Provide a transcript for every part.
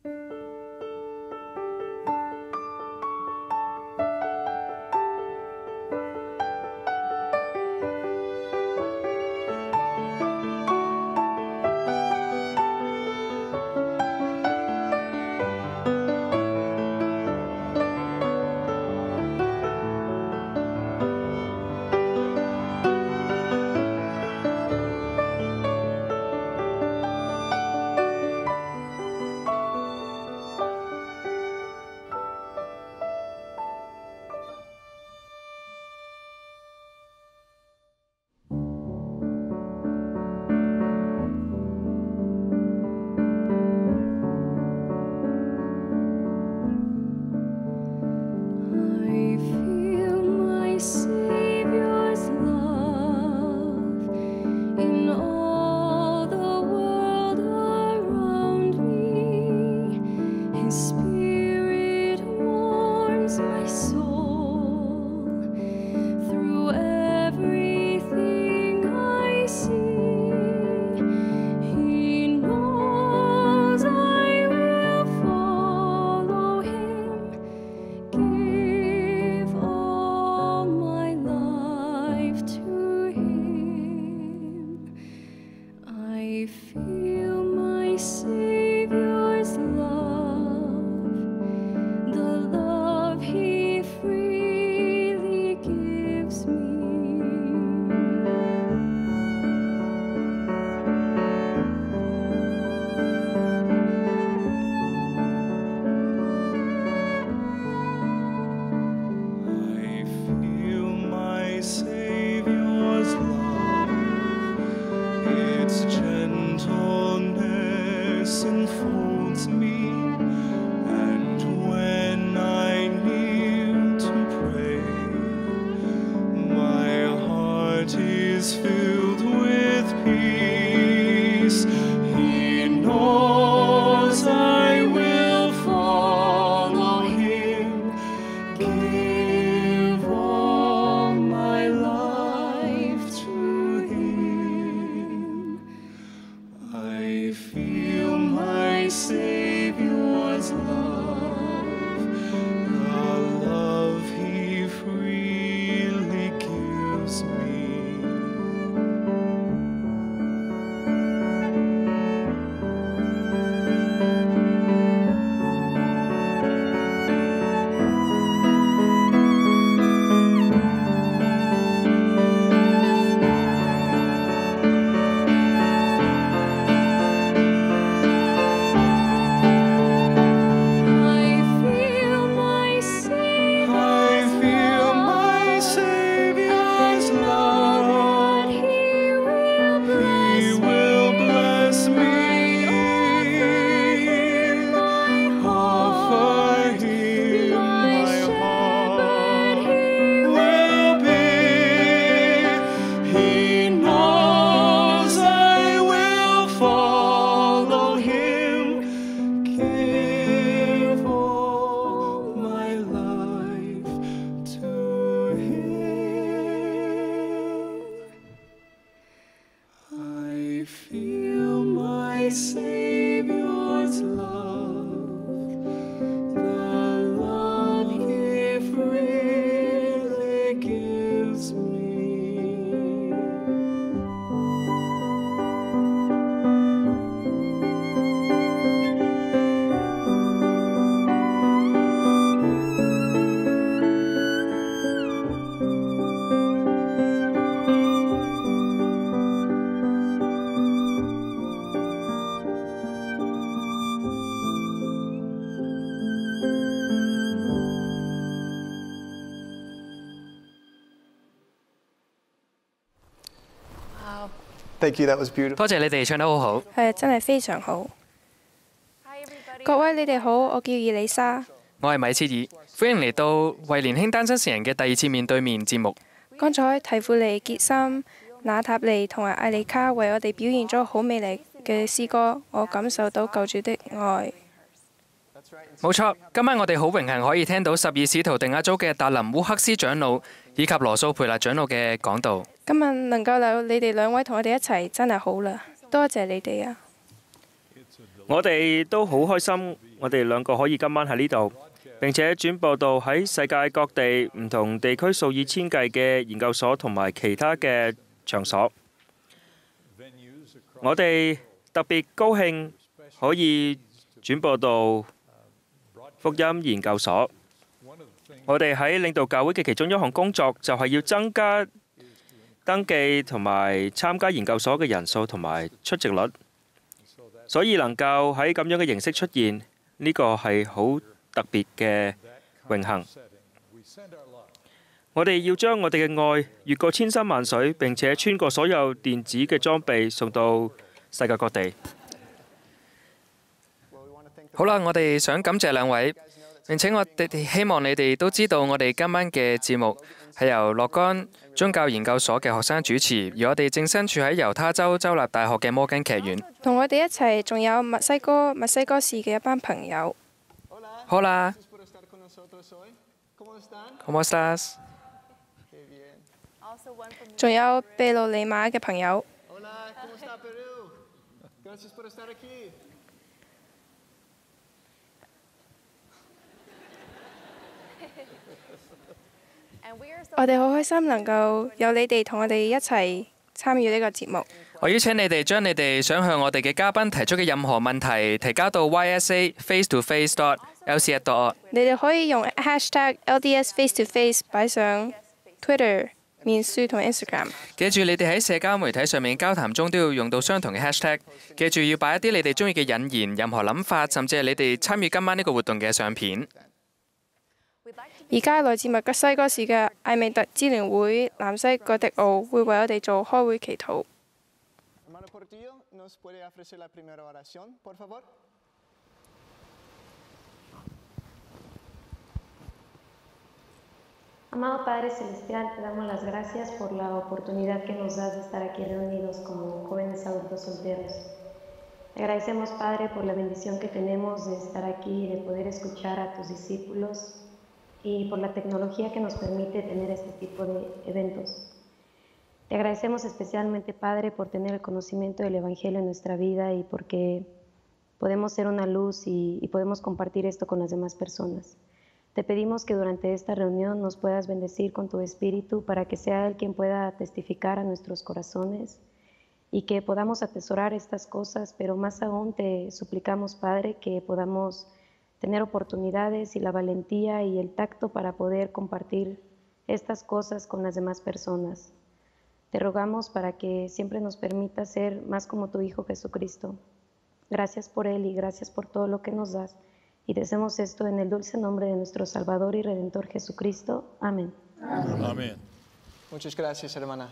Thank you, that was beautiful. 多謝你哋唱得好好。 係真係非常好。各位你哋好，我叫伊麗莎。 我係米切爾，歡迎嚟到為年輕單身成人嘅第二次面對面節目。 剛才提庫尼、傑森、娜塔莉同埋艾莉卡為我哋表現咗好美麗嘅詩歌，我感受到救主的愛。 冇錯，今晚我哋好榮幸可以聽到12使徒定額組嘅達林烏克斯長老以及羅素培勒長老嘅講道。 今日能夠有你哋兩位同我哋一齊，真係好啦，多謝你哋啊！ 我哋都好開心我哋兩個可以今晚喺呢度，並且轉播到喺世界各地唔同地區數以千計嘅研究所同埋其他嘅場所。我哋特別高興可以轉播到福音研究所。我哋喺領導教會嘅其中一項工作就係要增加登記同埋參加研究所嘅人數同埋出席率，所以能夠喺咁樣嘅形式出現，呢個係好特別嘅榮幸。我哋要將我哋嘅愛越過千山萬水，並且穿過所有電子嘅裝備送到世界各地。 好啦，我哋想感謝兩位，並且我哋希望你哋都知道，我哋今晚嘅節目係由洛干宗教研究所嘅學生主持，而我哋正身處喺猶他州州立大學嘅摩根劇院。 同我哋一齊仲有墨西哥市嘅一班朋友。 Hola，¿Cómo estás？ 仲有秘魯尼馬嘅朋友。我哋好開心能夠有你哋同我哋一齊參與呢個節目。 我邀請你哋將你哋想向我哋嘅嘉賓提出嘅任何問題提交到 ysa face-to-face.lcs.org。 你哋可以用 #LDSFaceToFace 擺上 Twitter、面書同 Instagram。 記住，你哋喺社交媒體上面交談中都要用到相同嘅 hashtag。記住要擺一啲你哋中意嘅引言、任何諗法，甚至係你哋參與今晚呢個活動嘅相片。 而家來自墨西哥市嘅艾美特支聯會南西葛迪奧會為我哋做開會祈禱。 Amado Padre Celestial, te damos las gracias por la oportunidad que nos das de estar aquí reunidos como jóvenes adultos solteros. Te agradecemos, Padre, por la bendición que tenemos de estar aquí y de poder escuchar a tus discípulos y por la tecnología que nos permite tener este tipo de eventos. Te agradecemos especialmente, Padre, por tener el conocimiento del Evangelio en nuestra vida y porque podemos ser una luz y podemos compartir esto con las demás personas. Te pedimos que durante esta reunión nos puedas bendecir con tu Espíritu para que sea Él quien pueda testificar a nuestros corazones y que podamos atesorar estas cosas, pero más aún te suplicamos, Padre, que podamos tener oportunidades y la valentía y el tacto para poder compartir estas cosas con las demás personas. Te rogamos para que siempre nos permita ser más como tu Hijo Jesucristo. Gracias por Él y gracias por todo lo que nos das. Y deseamos esto en el dulce nombre de nuestro Salvador y Redentor Jesucristo. Amén. Amén. Muchas gracias, hermana.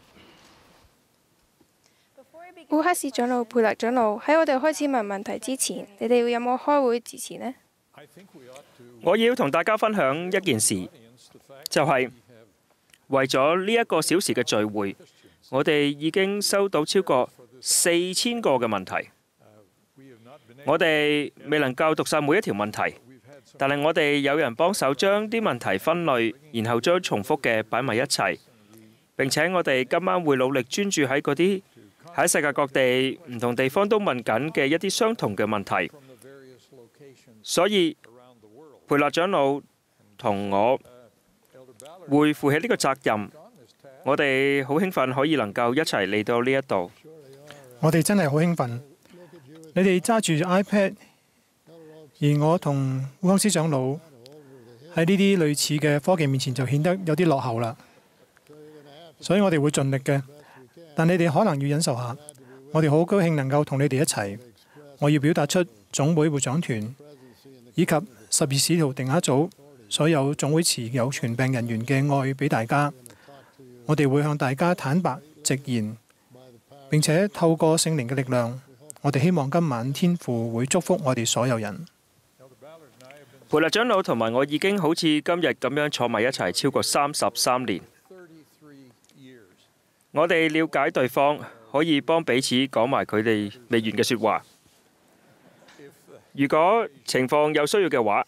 烏克斯長老、佩勒長老，喺我哋開始問問題之前，你哋有冇開會之前呢？ 我要同大家分享一件事，就係為咗呢一個小時嘅聚會，我哋已經收到超過4000個嘅問題。我哋未能夠讀晒每一條問題，但係我哋有人幫手將啲問題分類，然後將重複嘅擺埋一齊。並且我哋今晚會努力專注喺嗰啲喺世界各地唔同地方都問緊嘅一啲相同嘅問題。所以培勒長老同我會負起呢個責任。我哋好興奮可以能夠一齊嚟到呢一度。 我哋真係好興奮。你哋揸住 iPad， 而我同烏康斯長老喺呢啲類似嘅科技面前就顯得有啲落後啦。所以我哋會盡力嘅，但你哋可能要忍受下。我哋好高興能夠同你哋一齊。我要表達出總會會長團以及12使徒定額組所有總會持有傳病人員嘅愛俾大家。我哋會向大家坦白直言，並且透過聖靈嘅力量。我哋希望今晚天父會祝福我哋所有人。 培勒長老同埋我已經好似今日咁樣坐埋一齊超過33年。我哋了解對方，可以幫彼此講埋佢哋未完嘅説話。如果情況有需要嘅話，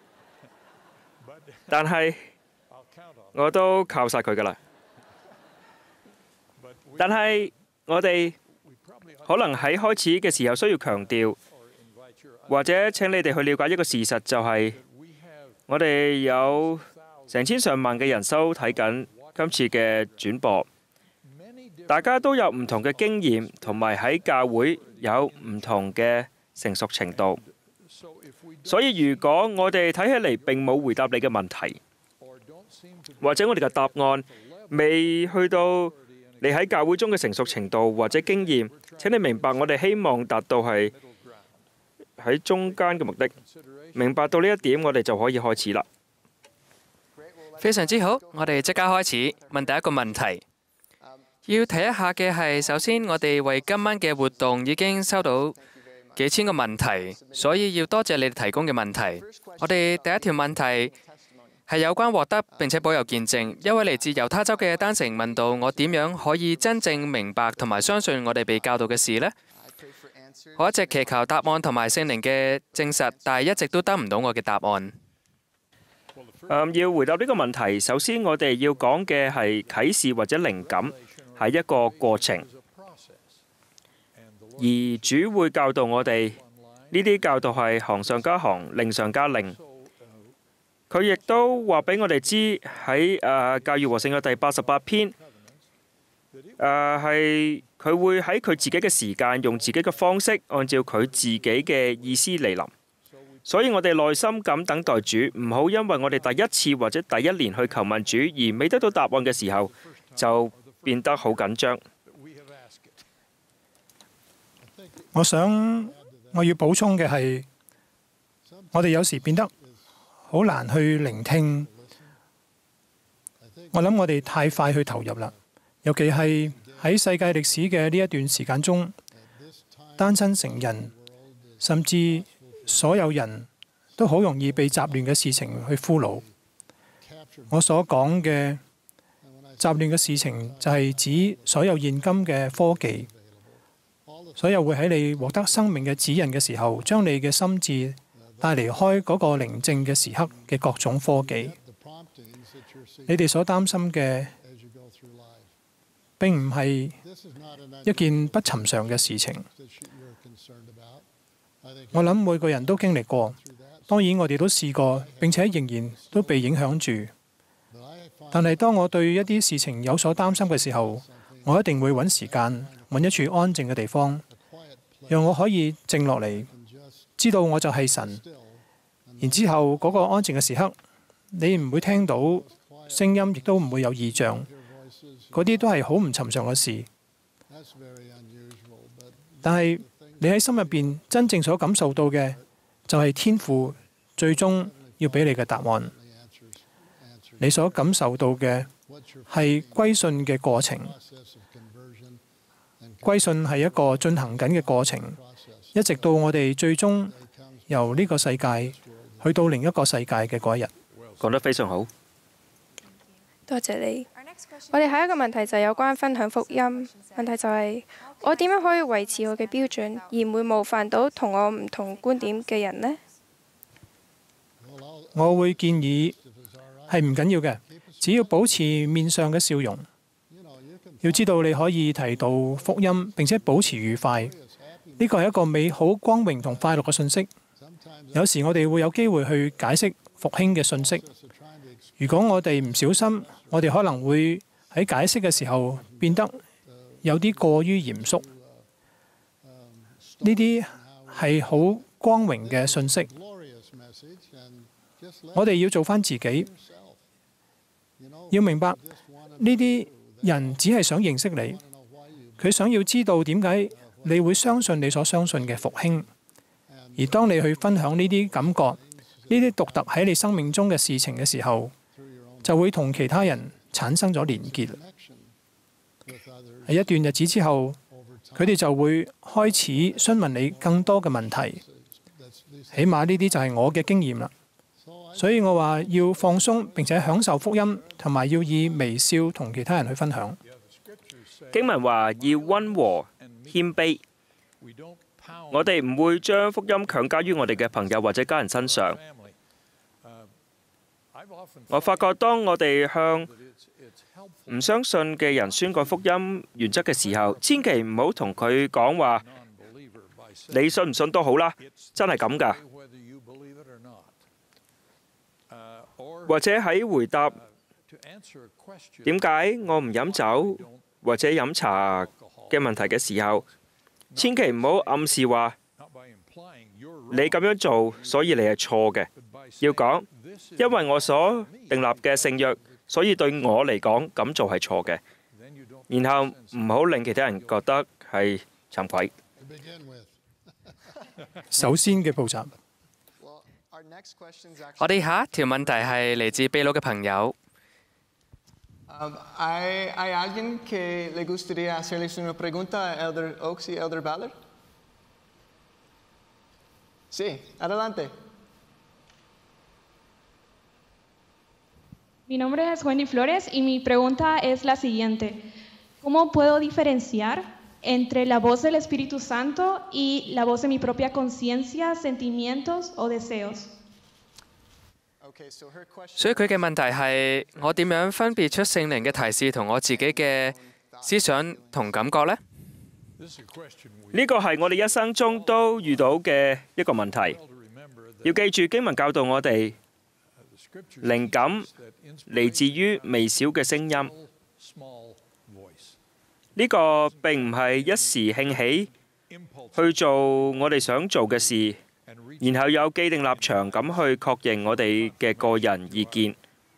但係我都靠晒佢㗎啦。但係我哋可能喺開始嘅時候需要強調， 或者請你哋去了解一個事實，就係我哋有成千上萬嘅人收睇緊今次嘅轉播，大家都有唔同嘅經驗，同埋喺教會有唔同嘅成熟程度。所以如果我哋睇起嚟並冇回答你嘅問題，或者我哋嘅答案未去到你喺教會中嘅成熟程度或者經驗，請你明白我哋希望達到係喺中間嘅目的。明白到呢一點，我哋就可以開始啦。 非常之好，我哋即刻開始問第一個問題。要提一下嘅係，首先我哋為今晚嘅活動已經收到幾千個問題，所以要多謝你哋提供嘅問題。我哋第一條問題係有關獲得並且保有見證。一位嚟自猶他州嘅丹成問到：我點樣可以真正明白同埋相信我哋被教導嘅事呢？我一直祈求答案同埋聖靈嘅證實，但係一直都得唔到我嘅答案。 要回答呢個問題，首先我哋要講嘅係啟示或者靈感係一個過程，而主會教導我哋呢啲教導係行上加行，令上加令。佢亦都話俾我哋知喺教義和聖約第88篇，係佢會喺佢自己嘅時間，用自己嘅方式，按照佢自己嘅意思嚟臨。所以我哋耐心咁等待主，唔好因為我哋第一次或者第一年去求問主而未得到答案嘅時候，就變得好緊張。 我要補充嘅係，我哋有時變得好難去聆聽。我諗我哋太快去投入啦，尤其係喺世界歷史嘅呢一段時間中，單親成人甚至所有人都好容易被雜亂嘅事情去俘虜。我所講嘅雜亂嘅事情就係指所有現今嘅科技，所有會喺你獲得生命嘅指引嘅時候，將你嘅心智帶離開嗰個寧靜嘅時刻嘅各種科技。你哋所擔心嘅並唔係一件不尋常嘅事情。我諗每個人都經歷過，當然我哋都試過，並且仍然都被影響住。但係當我對一啲事情有所擔心嘅時候，我一定會揾時間，揾一處安靜嘅地方，讓我可以靜落嚟，知道我就係神。然之後嗰個安靜嘅時刻，你唔會聽到聲音，亦都唔會有異象，嗰啲都係好唔尋常嘅事。但係你喺心入邊真正所感受到嘅，就係天父最終要俾你嘅答案。你所感受到嘅係歸信嘅過程，歸信係一個進行緊嘅過程，一直到我哋最終由呢個世界去到另一個世界嘅嗰一日。 講得非常好， 多謝你。我哋下一個問題就係有關分享福音。問題就係我點樣可以維持我嘅標準，而唔會冒犯到同我唔同觀點嘅人呢？ 我會建議係唔緊要嘅，只要保持面上嘅笑容。要知道你可以提到福音，並且保持愉快，呢個係一個美好、光榮同快樂嘅信息。有時我哋會有機會去解釋復興嘅信息。如果我哋唔小心，我哋可能會喺解釋嘅時候變得有啲過於嚴肅。呢啲係好光榮嘅信息。我哋要做返自己，要明白呢啲人只係想認識你，佢想要知道點解你會相信你所相信嘅復興。而當你去分享呢啲感覺、呢啲獨特喺你生命中嘅事情嘅時候，就會同其他人產生咗連結。喺一段日子之後，佢哋就會開始詢問你更多嘅問題。起碼呢啲就係我嘅經驗啦。所以我話要放鬆並且享受福音，同埋要以微笑同其他人去分享。 經文話要溫和謙卑，我哋唔會將福音強加於我哋嘅朋友或者家人身上。我發覺當我哋向唔相信嘅人宣講福音原則嘅時候，千祈唔好同佢講話， 你信唔信都好啦，真係咁㗎。或者喺回答點解我唔飲酒或者飲茶嘅問題嘅時候，千祈唔好暗示話你咁樣做，所以你係錯嘅。要講，因為我所訂立嘅聖約，所以對我嚟講咁做係錯嘅。然後唔好令其他人覺得係慚愧。 首先嘅步驟， 我哋下一條問題係嚟自秘魯嘅朋友。 ¿Hay alguien que le gustaría hacerles una pregunta a Elder Oaks y Elder Ballard? Sí, adelante. Mi nombre es Wendy Flores y mi pregunta es la siguiente. ¿Cómo puedo diferenciar entre la voz del Espíritu Santo y la voz de mi propia conciencia, sentimientos o deseos? 所以佢嘅問題係我點樣分別出聖靈嘅提示同我自己嘅思想同感覺呢？ 呢個係我哋一生中都遇到嘅一個問題。要記住經文教導我哋，靈感嚟自於微小嘅聲音。呢個並唔係一時興起去做我哋想做嘅事，然後有既定立場咁去確認我哋嘅個人意見。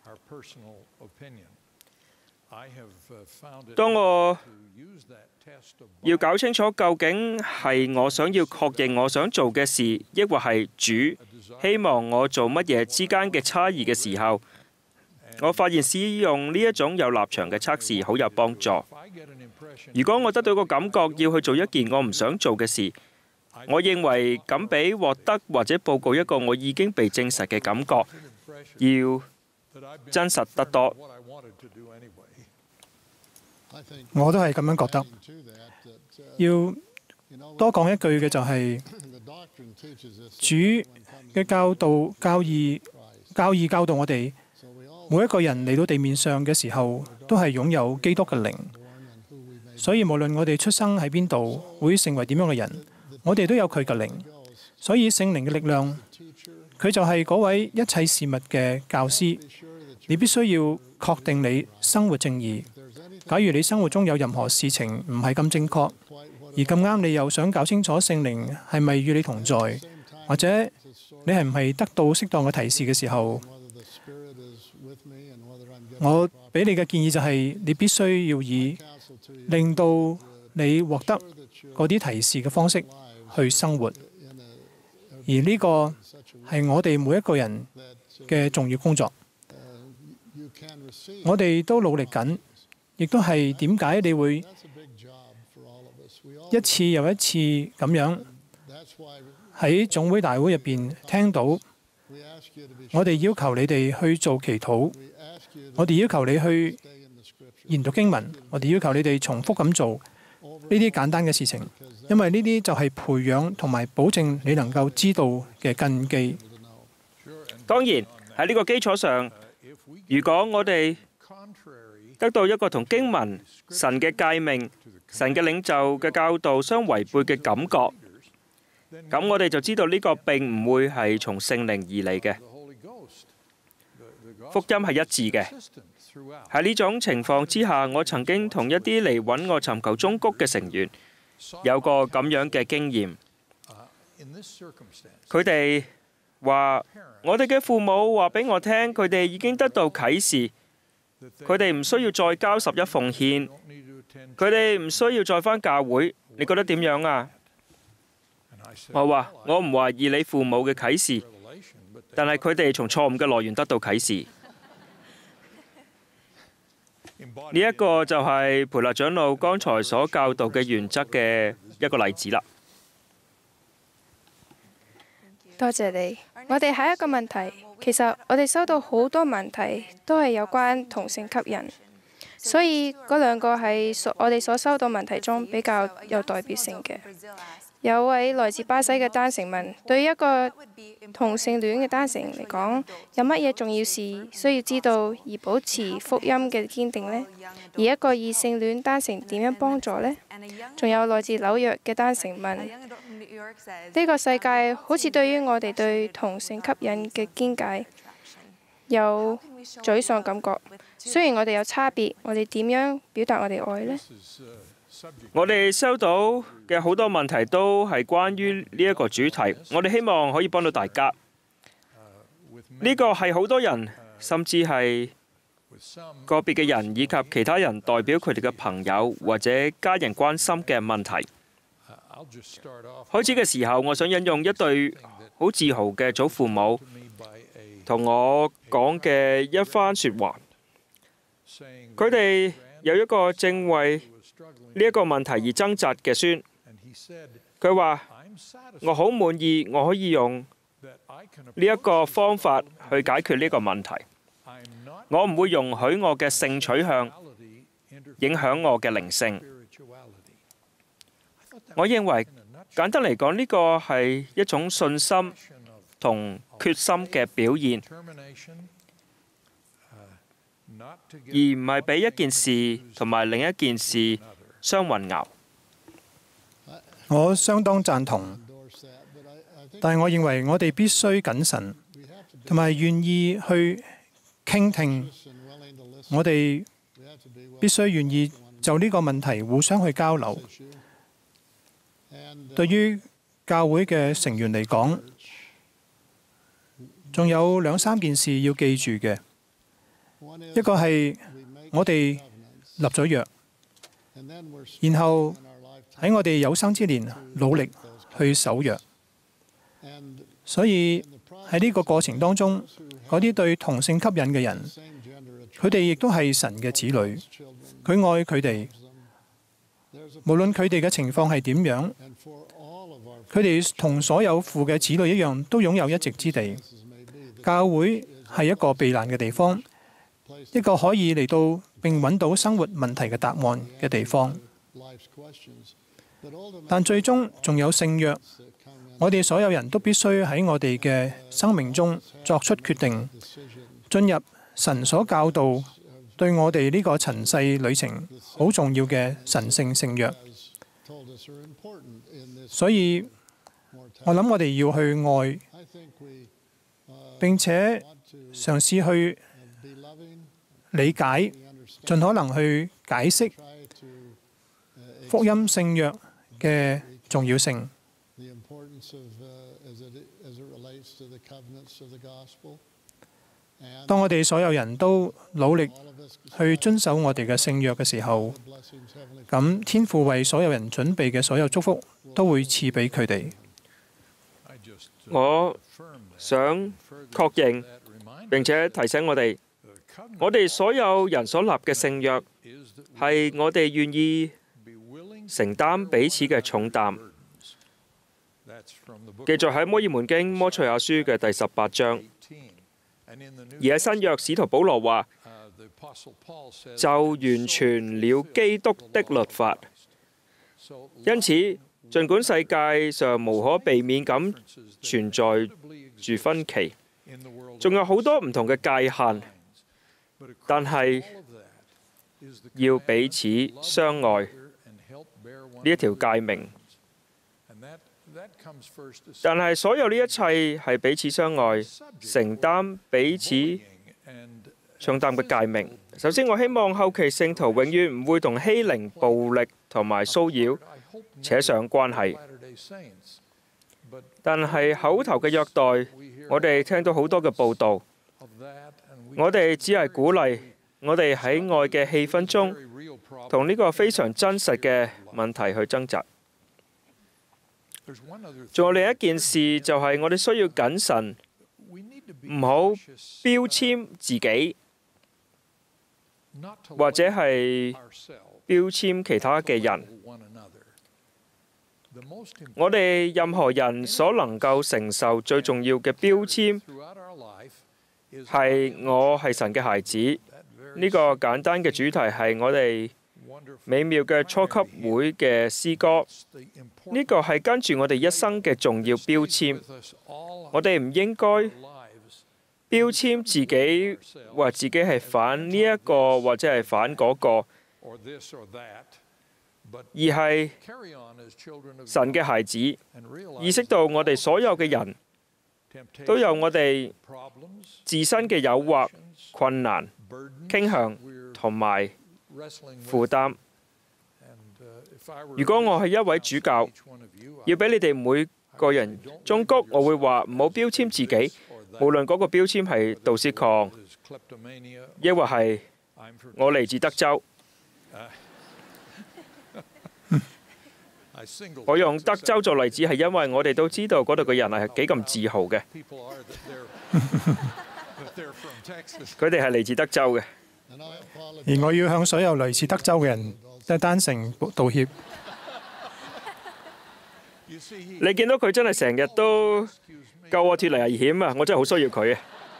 當我要搞清楚究竟係我想要確認我想做嘅事，抑或係主希望我做乜嘢之間嘅差異嘅時候，我發現使用呢一種有立場嘅測試好有幫助。如果我得到個感覺要去做一件我唔想做嘅事，我認為咁比獲得或者報告一個我已經被證實嘅感覺要真實得多。 我都係咁樣覺得。要多講一句嘅就係、主嘅教導教義教導我哋，每一個人嚟到地面上嘅時候，都係擁有基督嘅靈。所以無論我哋出生喺邊度，會成為點樣嘅人，我哋都有佢嘅靈。所以聖靈嘅力量，佢就係嗰位一切事物嘅教師。你必須要確定你生活正義。假如你生活中有任何事情唔係咁正確，而咁啱你又想搞清楚聖靈係咪與你同在，或者你係唔係得到適當嘅提示嘅時候，我俾你嘅建議就係你必須要以令到你獲得嗰啲提示嘅方式去生活，而呢個係我哋每一個人嘅重要工作。我哋都努力緊，亦都係點解你會一次又一次咁樣喺總會大會入邊聽到我哋要求你哋去做祈禱，我哋要求你去研讀經文，我哋要求你哋重複咁做呢啲簡單嘅事情，因為呢啲就係培養同埋保證你能夠知道嘅根基。 當然喺呢個基礎上，如果我哋得到一個同經文、神嘅誡命、神嘅領袖嘅教導相違背嘅感覺，咁我哋就知道呢個並唔會係從聖靈而嚟嘅。福音係一致嘅。喺呢種情況之下，我曾經同一啲嚟揾我尋求忠告嘅成員有個咁樣嘅經驗。佢哋話：我哋嘅父母話俾我聽，佢哋已經得到啟示，佢哋唔需要再交11奉獻，佢哋唔需要再返教會。你覺得點樣啊？我話：我唔懷疑你父母嘅啟示，但係佢哋從錯誤嘅來源得到啟示。呢一個就係培勒長老剛才所教導嘅原則嘅一個例子啦。 多謝你。我哋下一個問題，其實我哋收到好多問題，都係有關同性吸引，所以嗰兩個係我哋所收到問題中比較有代表性嘅。有位來自巴西嘅單程問：對於一個同性戀嘅單程嚟講，有乜嘢重要事需要知道而保持福音嘅堅定呢？而一個異性戀單程點樣幫助呢？仲有來自紐約嘅單程問： 呢個世界好似對於我哋對同性吸引嘅見解有沮喪感覺。雖然我哋有差別，我哋點樣表達我哋愛呢？ 我哋收到嘅好多問題都係關於呢一個主題，我哋希望可以幫到大家。呢個係好多人，甚至係個別嘅人以及其他人代表佢哋嘅朋友或者家人關心嘅問題。開始嘅時候，我想引用一對好自豪嘅祖父母同我講嘅一番説話。佢哋有一個正為呢一個問題而掙扎嘅孫。佢話：我好滿意，我可以用呢一個方法去解決呢個問題。我唔會容許我嘅性取向影響我嘅靈性。我認為簡單嚟講，呢個係一種信心同決心嘅表現，而唔係俾一件事同埋另一件事相混淆。 我相當贊同，但係我認為我哋必須謹慎，同埋願意去傾聽。我哋必須願意就呢個問題互相去交流。對於教會嘅成員嚟講，仲有2、3件事要記住嘅。一個係我哋立咗約，然後喺我哋有生之年努力去守約。所以喺呢個過程當中，嗰啲對同性吸引嘅人，佢哋亦都係神嘅子女，佢愛佢哋，無論佢哋嘅情況係點樣，佢哋同所有父嘅子女一樣，都擁有一席之地。教會係一個避難嘅地方，一個可以嚟到並揾到生活問題嘅答案嘅地方。但最終仲有聖約，我哋所有人都必須喺我哋嘅生命中作出決定，進入神所教導對我哋呢個塵世旅程好重要嘅神聖聖約。所以我諗我哋要去愛，並且嘗試去理解，盡可能去解釋福音聖約嘅重要性。當我哋所有人都努力去遵守我哋嘅聖約嘅時候，咁天父為所有人準備嘅所有祝福都會賜俾佢哋。 我想確認並且提醒我哋所有人所立嘅聖約係我哋願意承擔彼此嘅重擔。記載喺摩爾門經摩賽亞書嘅第18章。而喺新約，使徒保羅話就完全了基督的律法。因此，儘管世界上無可避免咁存在住分歧，仲有好多唔同嘅界限，但係要彼此相愛呢一條誡命。但係所有呢一切係彼此相愛、承擔彼此重擔嘅誡命。首先，我希望後期聖徒永遠唔會同欺凌、暴力同埋騷擾扯上關係。但係口頭嘅虐待，我哋聽到好多嘅報導。我哋只係鼓勵我哋喺愛嘅氣氛中，同呢個非常真實嘅問題去掙扎。仲有另一件事，就係我哋需要謹慎，唔好標籤自己，或者係標籤其他嘅人。我哋任何人所能夠承受最重要嘅標籤，係我係神嘅孩子。呢個簡單嘅主題係我哋美妙嘅初級會嘅詩歌。呢個係跟住我哋一生嘅重要標籤。我哋唔應該標籤自己，話自己係反呢一個或者係反嗰個。 而係神嘅孩子，意識到我哋所有嘅人都有我哋自身嘅誘惑、困難、傾向同埋負擔。如果我係一位主教，要俾你哋每個人忠告，我會話唔好標籤自己，無論嗰個標籤係盜竊狂，抑或係我嚟自德州。我用德州做例子係因為我哋都知道嗰度嘅人係幾咁自豪嘅，佢哋係嚟自德州嘅。 而我要向所有嚟自德州嘅人單誠道歉。 你見到佢真係成日都救我脫離危險啊！我真係好需要佢啊！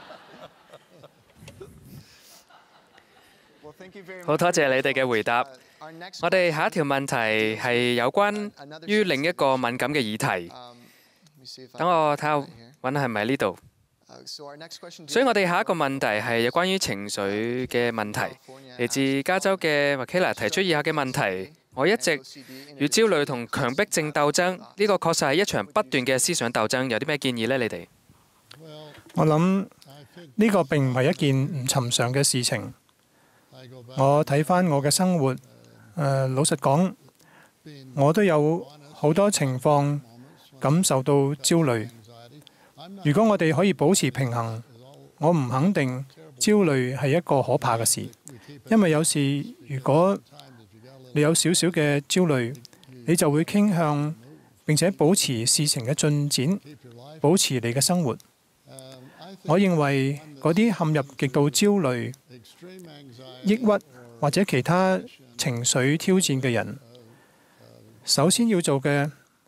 好多謝你哋嘅回答。我哋下一條問題係有關於另一個敏感嘅議題。等我睇下揾係咪呢度。所以我哋下一個問題係有關於情緒嘅問題。嚟自加州嘅 Michaela 提出以下嘅問題：我一直與焦慮同強迫症鬥爭，呢個確實係一場不斷嘅思想鬥爭。有啲咩建議呢？你哋？ 我諗呢個並唔係一件唔尋常嘅事情。我睇返我嘅生活，老實講，我都有好多情況感受到焦慮。如果我哋可以保持平衡，我唔肯定焦慮係一個可怕嘅事，因為有時如果你有少少嘅焦慮，你就會傾向並且保持事情嘅進展，保持你嘅生活。我認為嗰啲陷入極度焦慮、抑鬱或者其他情緒挑戰嘅人，首先要做嘅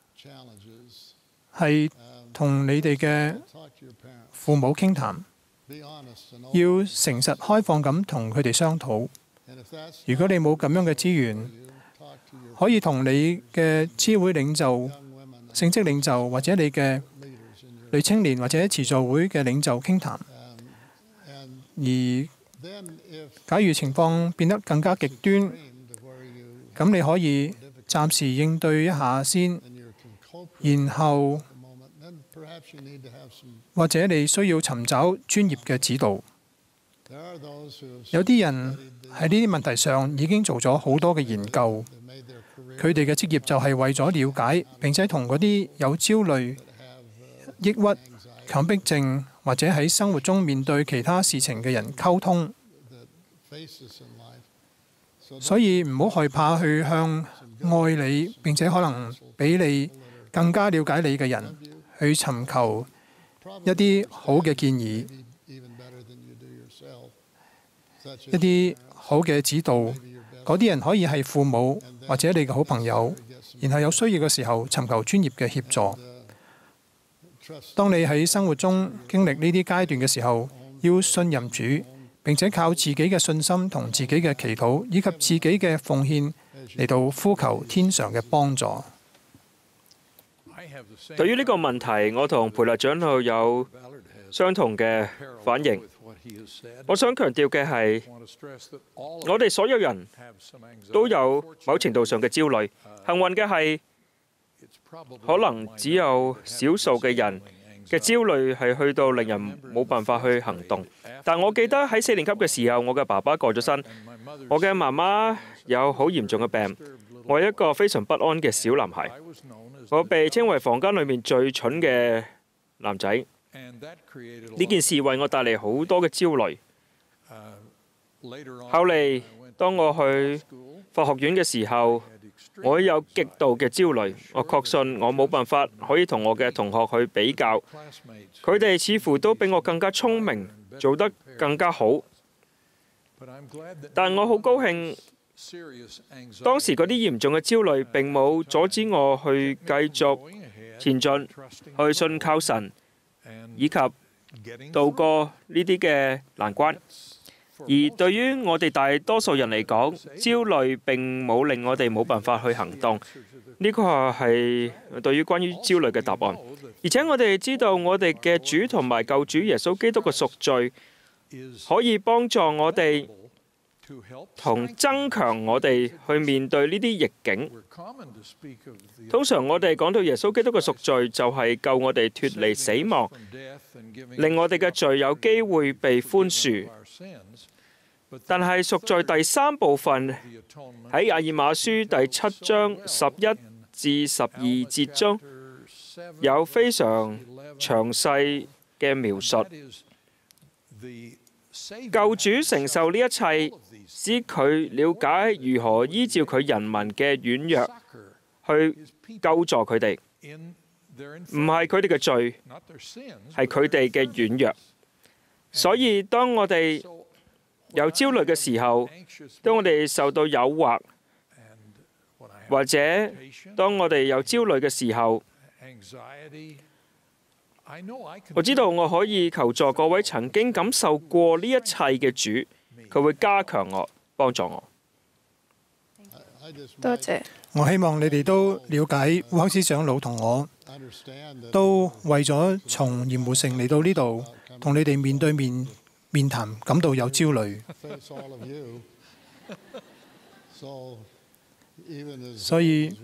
係同你哋嘅父母傾談，要誠實開放咁同佢哋商討。如果你冇咁樣嘅資源，可以同你嘅支會領袖、聖職領袖或者你嘅女青年或者慈助會嘅領袖傾談。而假如情況變得更加極端，咁你可以暫時應對一下先，然後或者你需要尋找專業嘅指導。有啲人喺呢啲問題上已經做咗好多嘅研究，佢哋嘅職業就係為咗了解並且同嗰啲有焦慮、抑鬱、強迫症或者喺生活中面對其他事情嘅人溝通。所以唔好害怕去向愛你並且可能比你更加了解你嘅人去尋求一啲好嘅建議，一啲好嘅指導。嗰啲人可以係父母或者你嘅好朋友，然後有需要嘅時候尋求專業嘅協助。當你喺生活中經歷呢啲階段嘅時候，要信任主，並且靠自己嘅信心同自己嘅祈禱以及自己嘅奉獻嚟到呼求天上嘅幫助。 對於呢個問題，我同培勒長老有相同嘅反應。我想強調嘅係，我哋所有人都有某程度上嘅焦慮。幸運嘅係，可能只有少數嘅人嘅焦慮係去到令人冇辦法去行動。但我記得喺4年級嘅時候，我嘅爸爸過咗身，我嘅媽媽有好嚴重嘅病，我係一個非常不安嘅小男孩，我被稱為房間裏面最蠢嘅男仔。呢件事為我帶嚟好多嘅焦慮。後嚟當我去法學院嘅時候，我有極度嘅焦慮。我確信我冇辦法可以同我嘅同學去比較，佢哋似乎都比我更加聰明，做得更加好。但我好高興，當時嗰啲嚴重嘅焦慮並冇阻止我去繼續前進，去信靠神，以及渡過呢啲嘅難關。而對於我哋大多數人嚟講，焦慮並冇令我哋冇辦法去行動。呢個係對於關於焦慮嘅答案。而且我哋知道我哋嘅主同埋救主耶穌基督嘅贖罪，可以幫助我哋同增強我哋去面對呢啲逆境。通常我哋講到耶穌基督嘅贖罪，就係救我哋脫離死亡，令我哋嘅罪有機會被寬恕。但係贖罪第3部分喺亞爾馬書第7章11至12節中有非常詳細嘅描述。救主承受呢一切，使佢了解如何依照佢人民嘅軟弱去救助佢哋，唔係佢哋嘅罪，係佢哋嘅軟弱。所以當我哋有焦慮嘅時候，當我哋受到誘惑，或者當我哋有焦慮嘅時候，我知道我可以求助各位曾經感受過呢一切嘅主，佢會加強我，幫助我。 多謝。 我希望你哋都了解烏克斯長老同我都為咗從鹽湖城嚟到呢度同你哋面對面談感到有焦慮。所以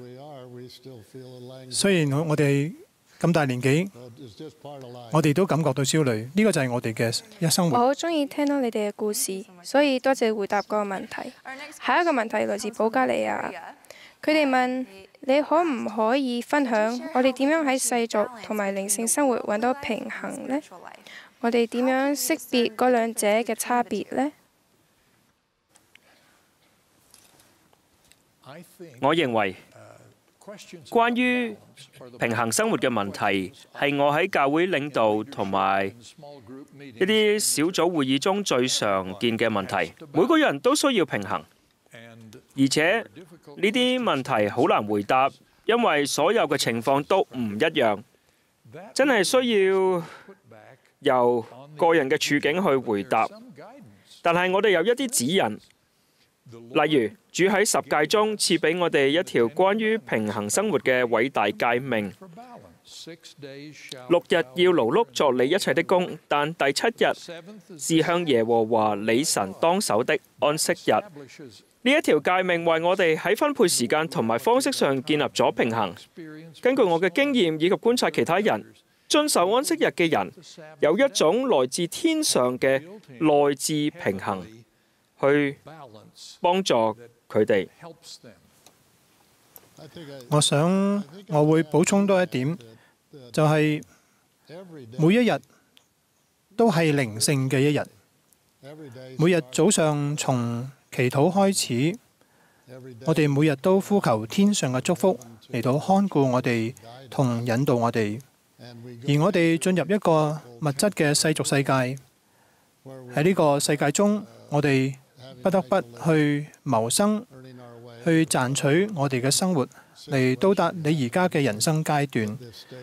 雖然我哋咁大年紀，我哋都感覺到焦慮。呢個就係我哋嘅一生活。 我好中意聽到你哋嘅故事，所以多謝回答嗰個問題。下一個問題來自保加利亞，佢哋問你可唔可以分享我哋點樣喺世俗同埋靈性生活揾到平衡呢？我哋點樣識別嗰兩者嘅差別呢？ 我認為關於平衡生活嘅問題係我喺教會領導同埋一啲小組會議中最常見嘅問題。每個人都需要平衡，而且呢啲問題好難回答，因為所有嘅情況都唔一樣，真係需要由個人嘅處境去回答。但係我哋有一啲指引，例如主喺10誡中賜俾我哋一條關於平衡生活嘅偉大誡命：6日要勞碌作你一切的工，但第7日是向耶和華你神當守的安息日。呢一條誡命為我哋喺分配時間同埋方式上建立咗平衡。根據我嘅經驗以及觀察其他人，遵守安息日嘅人有一種來自天上嘅內置平衡，去幫助佢哋。 我會補充多一點，就係每一日都係靈性嘅一日。每日早上從祈禱開始，我哋每日都呼求天上嘅祝福嚟到看顧我哋同引導我哋。而我哋進入一個物質嘅世俗世界，喺呢個世界中，我哋不得不去謀生，去賺取我哋嘅生活，嚟到達你而家嘅人生階段。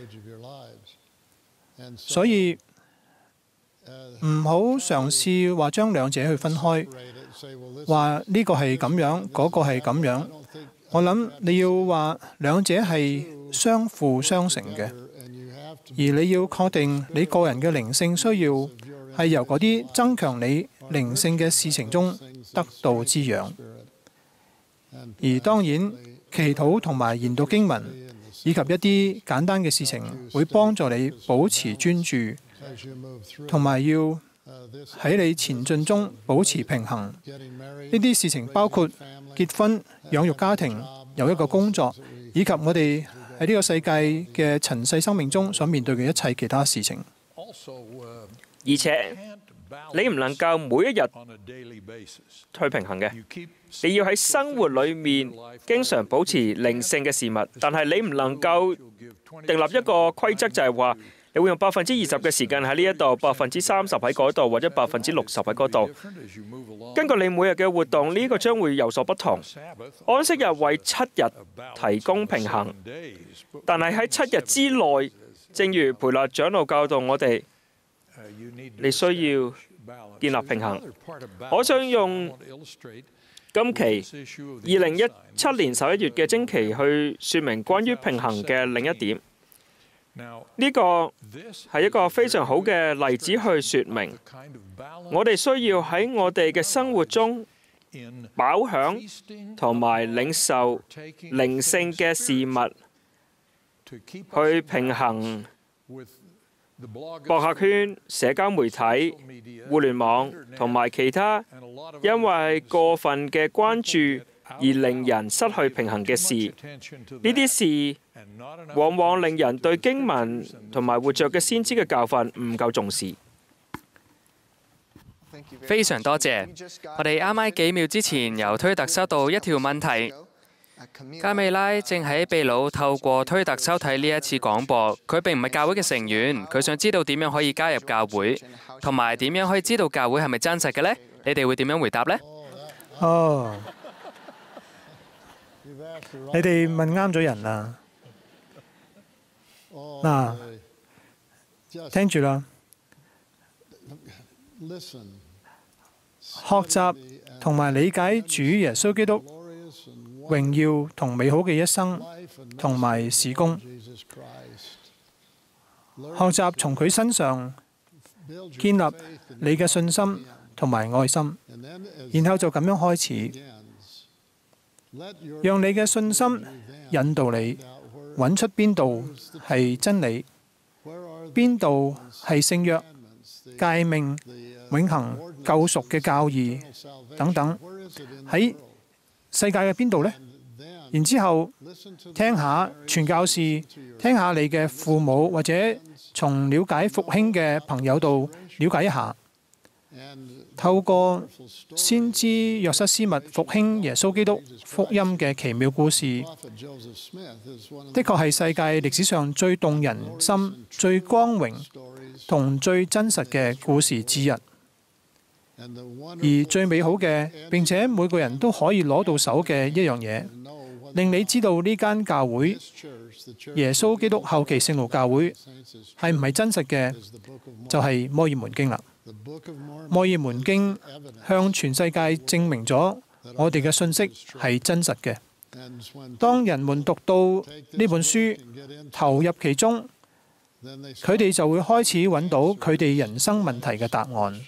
所以唔好嘗試話將兩者去分開，話呢個係咁樣，嗰個係咁樣。我諗你要話兩者係相輔相成嘅，而你要確定你個人嘅靈性需要係由嗰啲增強你靈性嘅事情中得到滋養。而當然，祈禱同埋研讀經文以及一啲簡單嘅事情會幫助你保持專注，同埋要喺你前進中保持平衡。呢啲事情包括結婚、養育家庭、有一個工作，以及我哋喺呢個世界嘅塵世生命中所面對嘅一切其他事情。 而且你唔能夠每一日去平衡嘅，你要喺生活裏面經常保持靈性嘅事物，但係你唔能夠訂立一個規則，就係話你會用20%嘅時間喺呢一度，30%喺嗰度，或者60%喺嗰度。根據你每日嘅活動，呢個將會有所不同。安息日為7日提供平衡，但係喺7日之內，正如培勒長老教導我哋，你需要建立平衡。我想用今期2017年11月嘅經期去說明關於平衡嘅另一點。呢個係一個非常好嘅例子去說明，我哋需要喺我哋嘅生活中飽享同埋領受靈性嘅事物，去平衡博客圈、社交媒體、互聯網同埋其他因為過分嘅關注而令人失去平衡嘅事。呢啲事往往令人對經文同埋活着嘅先知嘅教訓唔夠重視。 非常多謝。我哋啱啱幾秒之前由推特收到一條問題。加美拉正喺秘魯透過推特收睇呢一次廣播，佢並唔係教會嘅成員，佢想知道點樣可以加入教會，同埋點樣可以知道教會係咪真實嘅呢？你哋會點樣回答呢？ 你哋問啱咗人啦。嗱，聽住啦，學習同埋理解主耶穌基督榮耀同美好嘅一生同埋事工，學習從佢身上建立你嘅信心同埋愛心，然後就咁樣開始，讓你嘅信心引導你揾出邊度係真理，邊度係聖約、誡命、永恆救贖嘅教義等等，喺世界嘅邊度呢？然之後聽下傳教士，聽下你嘅父母，或者從了解復興嘅朋友度了解一下。透過先知約瑟斯密復興耶穌基督福音嘅奇妙故事，的確係世界歷史上最動人心、最光榮同最真實嘅故事之一。而最美好嘅，並且每個人都可以攞到手嘅一樣嘢，令你知道呢間教會耶穌基督後期聖徒教會係唔係真實嘅，就係摩爾門經啦。摩爾門經向全世界證明咗我哋嘅信息係真實嘅。當人們讀到呢本書，投入其中，佢哋就會開始揾到佢哋人生問題嘅答案。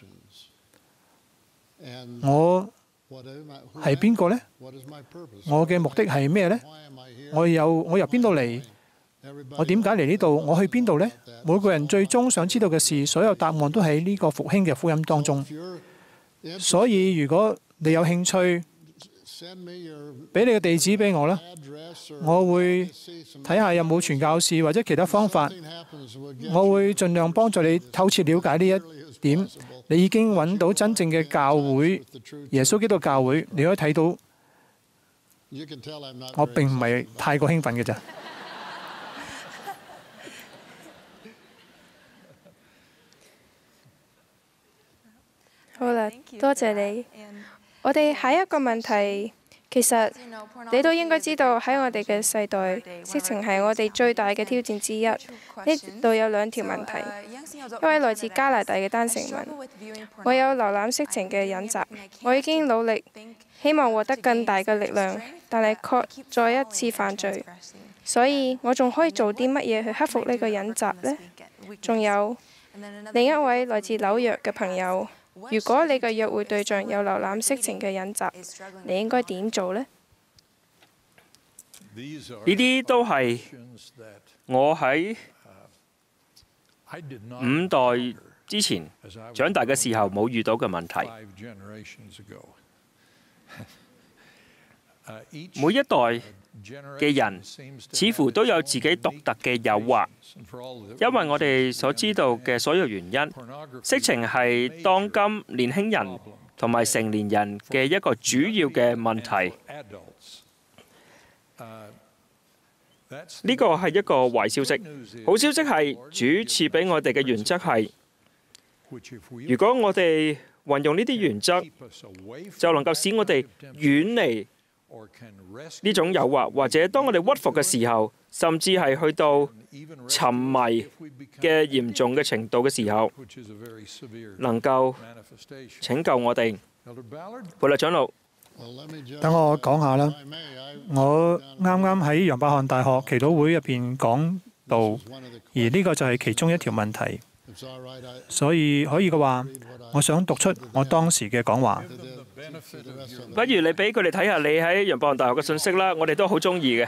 我係邊個呢？我嘅目的係咩呢？我由邊度嚟？我點解嚟呢度？我去邊度呢？每個人最終想知道嘅事，所有答案都喺呢個復興嘅福音當中。所以如果你有興趣，俾你嘅地址俾我啦，我會睇下有冇傳教士或者其他方法，我會盡量幫助你透徹了解呢一點。你已經揾到真正嘅教會，耶穌基督教會，你可以睇到我並唔係太過興奮嘅咋。 好啦，多謝你。我哋下一個問題，其實你都應該知道，喺我哋嘅世代，色情係我哋最大嘅挑戰之一。呢度有兩條問題。一位來自加拿大嘅單程問：我有瀏覽色情嘅癮習，我已經努力希望獲得更大嘅力量，但係卻再一次犯罪。所以我仲可以做啲乜嘢去克服呢個癮習呢？仲有另一位來自紐約嘅朋友：如果你嘅約會對象有瀏覽色情嘅癮習，你應該點做呢？ 呢啲都係我喺5代之前長大嘅時候冇遇到嘅問題。每一代嘅人似乎都有自己獨特嘅誘惑，因為我哋所知道嘅所有原因，色情係當今年輕人同埋成年人嘅一個主要嘅問題。呢個係一個壞消息。好消息係主賜俾我哋嘅原則係，如果我哋運用呢啲原則，就能夠使我哋遠離呢種誘惑，或者當我哋屈服嘅時候，甚至係去到沉迷嘅嚴重嘅程度嘅時候，能夠拯救我哋。貝勒長老， 等我講下啦。我啱啱喺楊百翰大學祈禱會入邊講道，而呢個就係其中一條問題。所以可以嘅話，我想讀出我當時嘅講話。 不如你俾佢哋睇下你喺楊博文大學嘅信息啦，我哋都好中意嘅。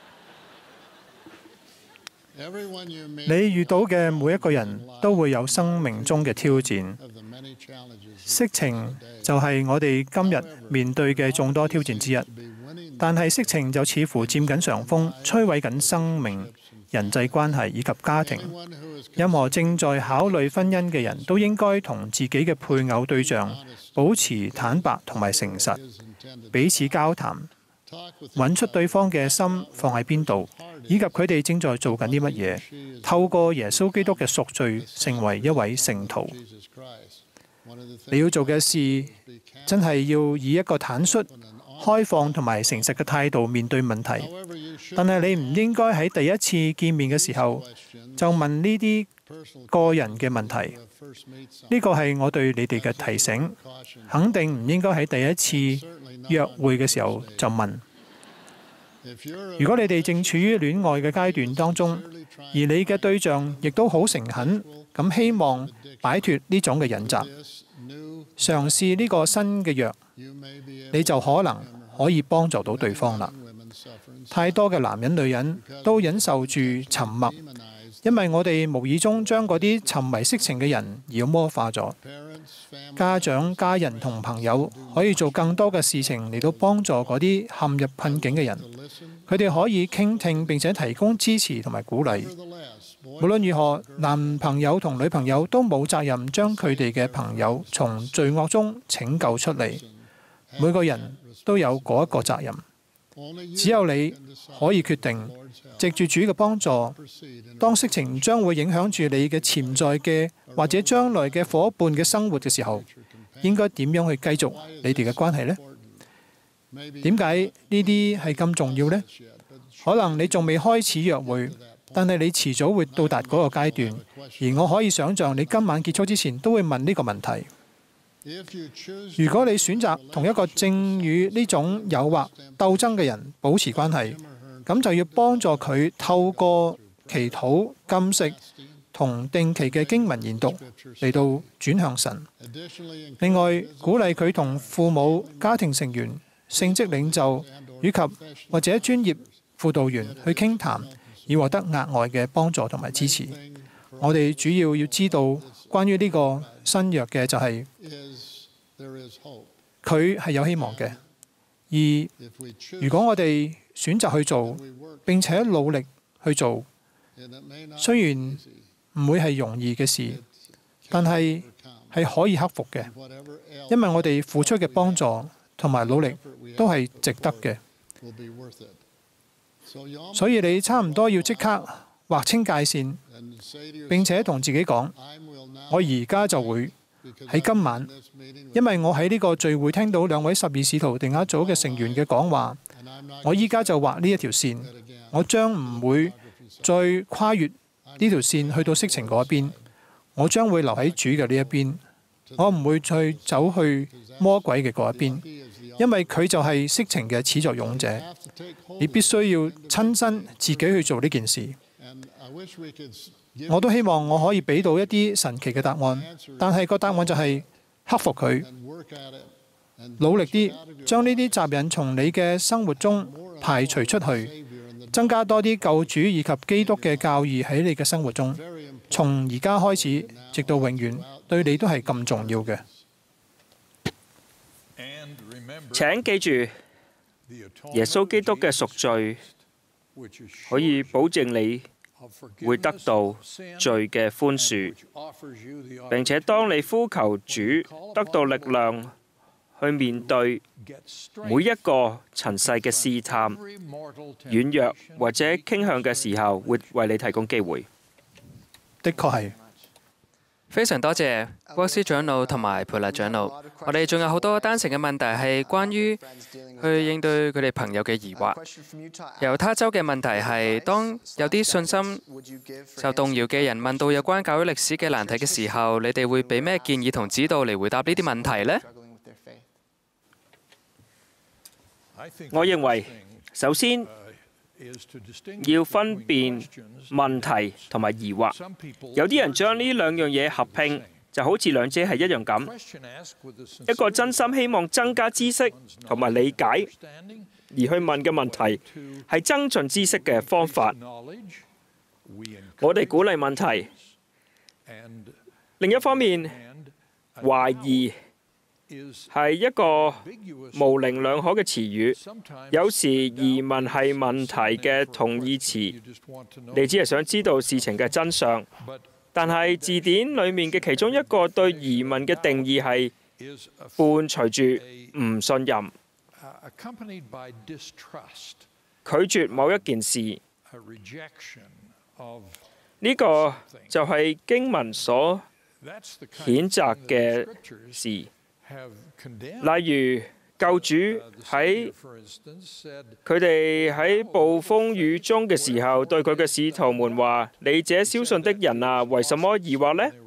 你遇到嘅每一個人都會有生命中嘅挑戰，色情就係我哋今日面對嘅眾多挑戰之一。但係色情就似乎佔緊上風，摧毀緊生命、人際關係以及家庭。任何正在考慮婚姻嘅人都應該同自己嘅配偶對象保持坦白同埋誠實，彼此交談，揾出對方嘅心放喺邊度，以及佢哋正在做緊啲乜嘢，透過耶穌基督嘅贖罪，成為一位聖徒。你要做嘅事，真係要以一個坦率、開放同埋誠實嘅態度面對問題。但係你唔應該喺第一次見面嘅時候就問呢啲個人嘅問題。呢個係我對你哋嘅提醒，肯定唔應該喺第一次約會嘅時候就問。如果你哋正處於戀愛嘅階段當中，而你嘅對象亦都好誠懇咁希望擺脫呢種嘅引誘，嘗試呢個新嘅約，你就可能可以幫助到對方啦。太多嘅男人女人都忍受住沉默，因為我哋無意中將嗰啲沉迷色情嘅人妖魔化咗。家長、家人同朋友可以做更多嘅事情嚟到幫助嗰啲陷入困境嘅人。佢哋可以傾聽並且提供支持同埋鼓勵。無論如何，男朋友同女朋友都冇責任將佢哋嘅朋友從罪惡中拯救出嚟。每個人都有嗰一個責任。只有你可以決定，藉住主嘅幫助，當色情將會影響住你嘅潛在嘅或者將來嘅夥伴嘅生活嘅時候，應該點樣去繼續你哋嘅關係呢？點解呢啲係咁重要呢？可能你仲未開始約會，但係你遲早會到達嗰個階段，而我可以想像你今晚結束之前都會問呢個問題。如果你選擇同一個正與呢種誘惑鬥爭嘅人保持關係，咁就要幫助佢透過祈禱、禁食同定期嘅經文研讀嚟到轉向神。另外，鼓勵佢同父母、家庭成員、聖職領袖以及或者專業輔導員去傾談，以獲得額外嘅幫助同埋支持。我哋主要知道關於呢個新約嘅就係佢係有希望嘅。而如果我哋選擇去做並且努力去做，雖然唔會係容易嘅事，但係可以克服嘅，因為我哋付出嘅幫助同埋努力都係值得嘅。所以你差唔多要即刻劃清界線，並且同自己講：我而家就會喺今晚，因為我喺呢個聚會聽到2位12使徒定額組嘅成員嘅講話，我依家就劃呢一條線，我將唔會再跨越呢條線去到色情嗰一邊，我將會留喺主嘅呢一邊，我唔會再走去魔鬼嘅嗰一邊，因為佢就係色情嘅始作俑者。你必須要親身自己去做呢件事。我都希望我可以俾到一啲神奇嘅答案，但係個答案就係克服佢，努力啲，將呢啲雜癮從你嘅生活中排除出去，增加多啲救主以及基督嘅教義喺你嘅生活中，從而家開始直到永遠，對你都係咁重要嘅。 請記住，耶穌基督嘅贖罪可以保證你會得到罪嘅寬恕，並且當你呼求主得到力量去面對每一個塵世嘅試探、軟弱或者傾向嘅時候，會為你提供機會。 的確係。 非常多謝沃斯長老同埋培勒長老。我哋仲有好多單程嘅問題係關於去應對佢哋朋友嘅疑惑。猶他州嘅問題係，當有啲信心受動搖嘅人問到有關教會歷史嘅難題嘅時候，你哋會俾咩建議同指導嚟回答呢啲問題呢？ 我認為首先要分辨問題同埋疑惑。有啲人將呢兩樣嘢合併， 就好似兩者係一樣咁。一個真心希望增加知識同埋理解而去問嘅問題，係增進知識嘅方法。我哋鼓勵問題。另一方面，懷疑係一個模棱兩可嘅詞語。有時疑問係問題嘅同義詞，你只係想知道事情嘅真相。但係字典裡面嘅其中一個對疑問嘅定義係伴隨住唔信任，拒絕某一件事。呢個就係經文所譴責嘅事。例如救主喺佢哋喺暴風雨中嘅時候，對佢嘅使徒們話：你這小信的人啊，為什麼疑惑呢？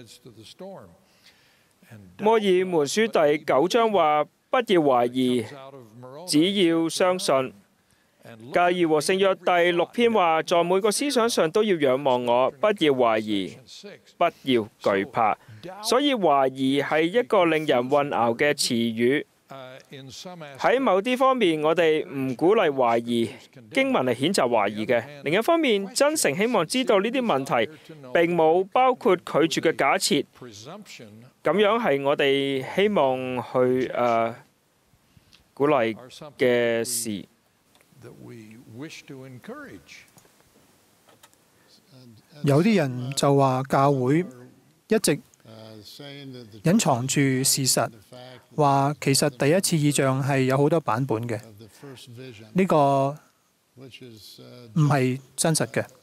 摩爾門書第9章話：不要懷疑，只要相信。教義和聖約第6篇話：在每個思想上都要仰望我，不要懷疑，不要懼怕。所以懷疑係一個令人混淆嘅詞語。喺某啲方面，我哋唔鼓勵懷疑，經文係譴責懷疑嘅。另一方面，真誠希望知道呢啲問題並冇包括拒絕嘅假設，咁樣係我哋希望去鼓勵嘅事。 有啲人就話教會一直隱藏住事實，話其實第一次異象係有好多版本嘅，呢個唔係真實嘅。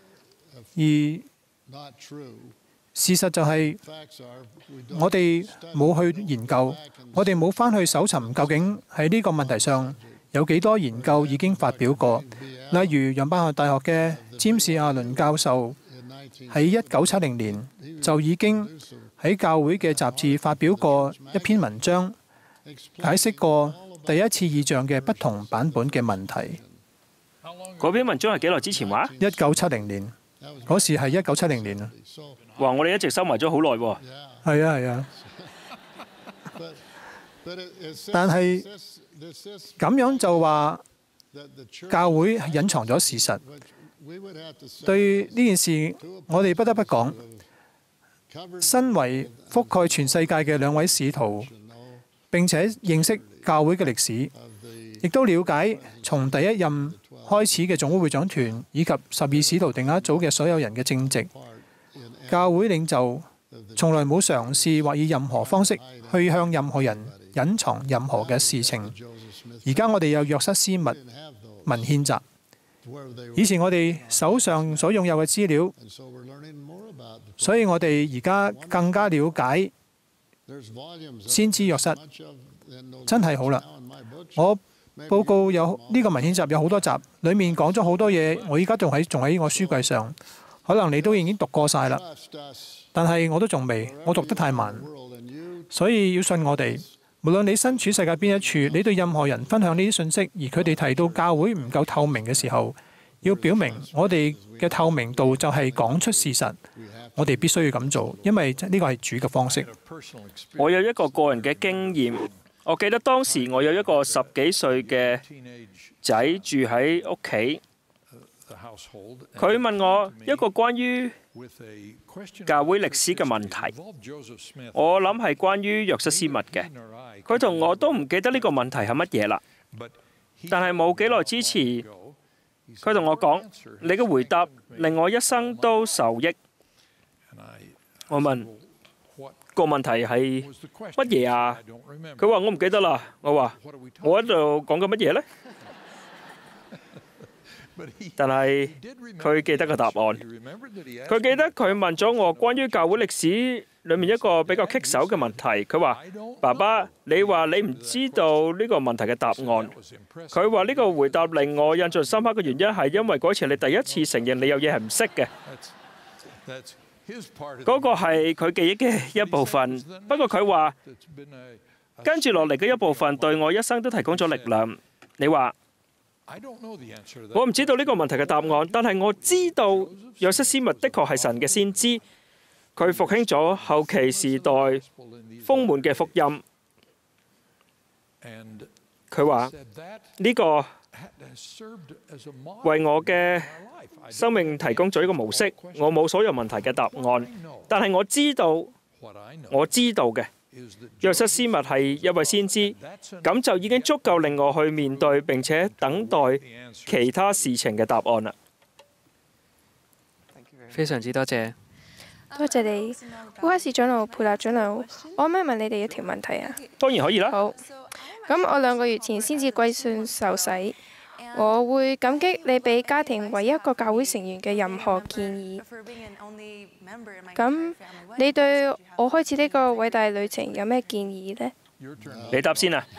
而事實就係我哋冇去研究，我哋冇返去搜尋究竟喺呢個問題上有幾多研究已經發表過。例如楊百翰大學嘅詹士亞倫教授喺1970年就已經喺教會嘅雜誌發表過一篇文章，解釋過第一次異象嘅不同版本嘅問題。 嗰篇文章係幾耐之前話 ？1970年，嗰時係1970年啊！ 哇！我哋一直收埋咗好耐喎。 係啊係啊。但係咁樣就話教會隱藏咗事實。對呢件事，我哋不得不講，身為覆蓋全世界嘅2位使徒，並且認識教會嘅歷史，亦都了解從第一任開始嘅總會會長團以及12使徒定額組嘅所有人嘅正直，教會領袖從來冇嘗試或以任何方式去向任何人隱藏任何嘅事情。而家我哋有約瑟斯密文獻集，以前我哋手上所擁有嘅資料，所以我哋而家更加了解先知約瑟，真係好啦。我報告有呢個文獻集有好多集，裡面講咗好多嘢，我而家仲喺我書櫃上，可能你都已經讀過晒啦，但係我都仲未，我讀得太慢，所以要信我哋。無論你身處世界邊一處，你對任何人分享呢啲信息，而佢哋提到教會唔夠透明嘅時候，要表明我哋嘅透明度就係講出事實。我哋必須要咁做，因為呢個係主嘅方式。 我有一個個人嘅經驗，我記得當時我有一個10幾歲嘅仔住喺屋企，佢問我一個關於教會歷史嘅問題，我諗係關於約瑟斯密嘅。佢同我都唔記得呢個問題係乜嘢啦。但係冇幾耐之前，佢同我講：你嘅回答令我一生都受益。我問個問題係乜嘢啊？佢話我唔記得啦。我話我喺度講緊乜嘢呢？但係佢記得個答案。佢記得佢問咗我關於教會歷史裏面一個比較棘手嘅問題。佢話：爸爸，你話你唔知道呢個問題嘅答案。佢話呢個回答令我印象深刻嘅原因係因為嗰次你第一次承認你有嘢係唔識嘅。嗰個係佢記憶嘅一部分。不過佢話跟住落嚟嘅一部分對我一生都提供咗力量。你話我唔知道呢個問題嘅答案，但係我知道約瑟斯密的確係神嘅先知。 佢復興咗後期時代豐滿嘅福音。佢話呢個為我嘅生命提供咗一個模式，我冇所有問題嘅答案，但係我知道嘅約瑟斯密係一位先知，咁就已經足夠令我去面對並且等待其他事情嘅答案啦。 非常之多謝。 多謝你，烏卡士長老、佩納長老，我可唔可以問你哋一條問題啊？ 當然可以啦。 好，咁我2個月前先至歸信受洗，我會感激你俾家庭唯一一個教會成員嘅任何建議。咁你對我開始呢個偉大旅程有咩建議呢？ 你答先啊！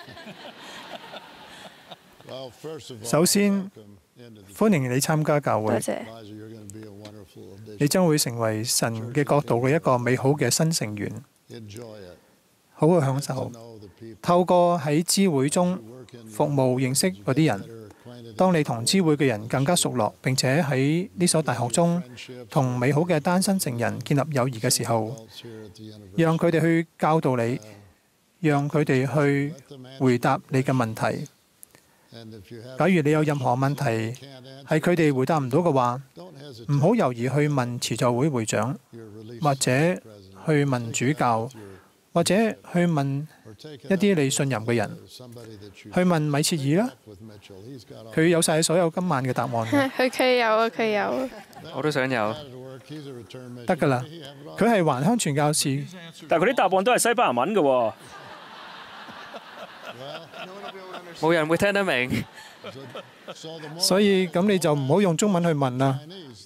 首先，歡迎你參加教會。 多謝。 你將會成為神嘅國度嘅一個美好嘅新成員，好好享受。透過喺知會中服務認識嗰啲人，當你同知會嘅人更加熟絡，並且喺呢所大學中同美好嘅單身成人建立友誼嘅時候，讓佢哋去教導你，讓佢哋去回答你嘅問題。假如你有任何問題係佢哋回答唔到嘅話，唔好猶豫去問慈助會會長，或者去問主教，或者去問一啲你信任嘅人，去問米切爾啦，佢有晒所有今晚嘅答案。 佢有啊，佢有。 我都想有。 得㗎啦，佢係還鄉傳教士， 但係佢啲答案都係西班牙文嘅喎。 冇人會聽得明， 所以咁你就唔好用中文去問啦。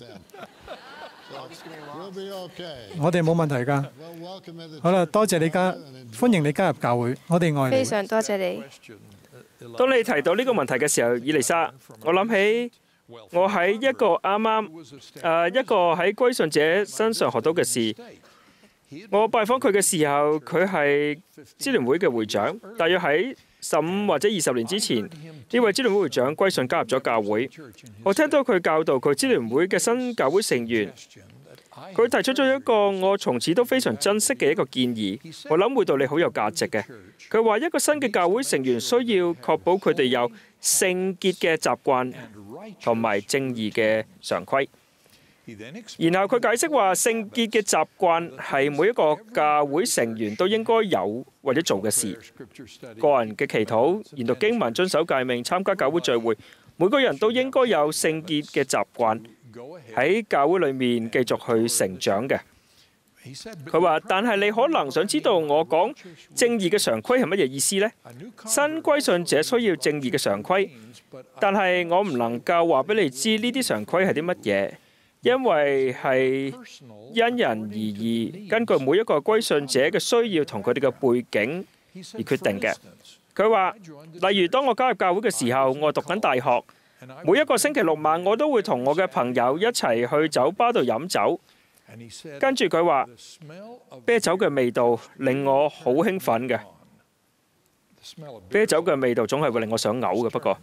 我哋冇問題㗎。好啦，多謝你歡迎你加入教會，我哋愛你。 非常多謝你。 當你提到呢個問題嘅時候，以利沙，我諗起我喺一個一個喺歸信者身上學到嘅事。我拜訪佢嘅時候，佢係支聯會嘅會長，大約喺15或者20年之前，呢位支聯會會長歸信加入咗教會。我聽到佢教導佢支聯會嘅新教會成員，佢提出咗一個我從此都非常珍惜嘅一個建議，我諗會對你好有價值嘅。佢話一個新嘅教會成員需要確保佢哋有聖潔嘅習慣同埋正義嘅常規。然後佢解釋話，聖潔嘅習慣係每一個教會成員都應該有或者做嘅事。個人嘅祈禱、研讀經文、遵守誡命、參加教會聚會，每個人都應該有聖潔嘅習慣，喺教會裏面繼續去成長嘅。佢話，但係你可能想知道我講正義嘅常規係乜嘢意思呢？新歸信者需要正義嘅常規，但係我唔能夠話俾你知呢啲常規係啲乜嘢。因為係因人而異，根據每一個歸信者嘅需要同佢哋嘅背景而決定嘅。佢話，例如當我加入教會嘅時候，我讀緊大學，每一個星期6晚我都會同我嘅朋友一齊去酒吧度飲酒。跟住佢話，啤酒嘅味道令我好興奮嘅。啤酒嘅味道總係會令我想嘔嘅，不過，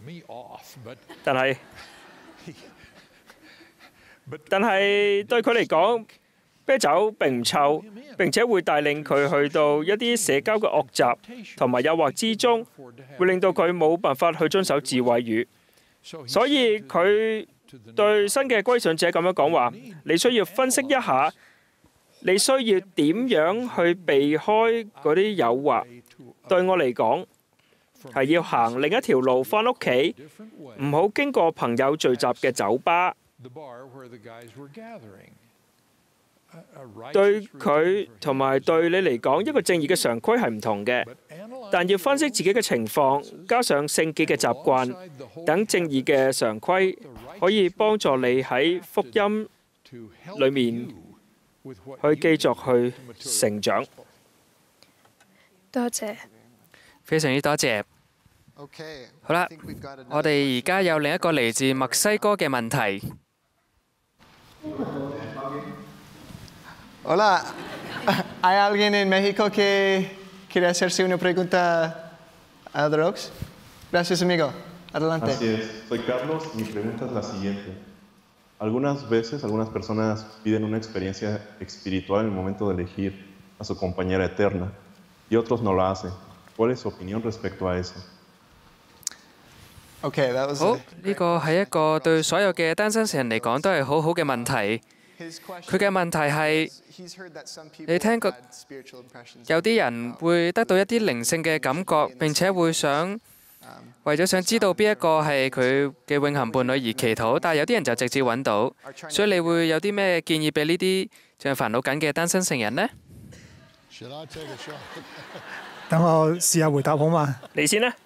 但係對佢嚟講，啤酒並唔臭，並且會帶領佢去到一啲社交嘅惡習同埋誘惑之中，會令到佢冇辦法去遵守智慧語。所以佢對新嘅歸信者咁樣講話：你需要分析一下，你需要點樣去避開嗰啲誘惑。對我嚟講，係要行另一條路返屋企，唔好經過朋友聚集嘅酒吧。對佢同埋對你嚟講，一個正義嘅常規係唔同嘅，但要分析自己嘅情況，加上聖潔嘅習慣等正義嘅常規，可以幫助你喺福音裏面去繼續去成長。 多謝， 非常之多謝。好啦，我哋而家有另一個嚟自墨西哥嘅問題。 Hola, ¿hay alguien en México que quiere hacerse una pregunta a Elder Oaks? Gracias, amigo. Adelante. Así es. Soy Carlos y mi pregunta es la siguiente. Algunas veces, algunas personas piden una experiencia espiritual en el momento de elegir a su compañera eterna y otros no lo hacen. ¿Cuál es su opinión respecto a eso? Okay, that was 好，呢個係一個對所有嘅單身成人嚟講都係好好嘅問題。 his 佢嘅 question. 問題係 He's heard that some 你 people 聽過 had spiritual impressions. 有啲人會得到一啲靈性嘅感覺，並且會想為咗想知道邊一個係佢嘅永恆伴侶而祈禱，但係有啲人就直接揾到。所以你會有啲咩建議俾呢啲仲係煩惱緊嘅單身成人呢？ 等我試下回答好嘛？ 你先啦。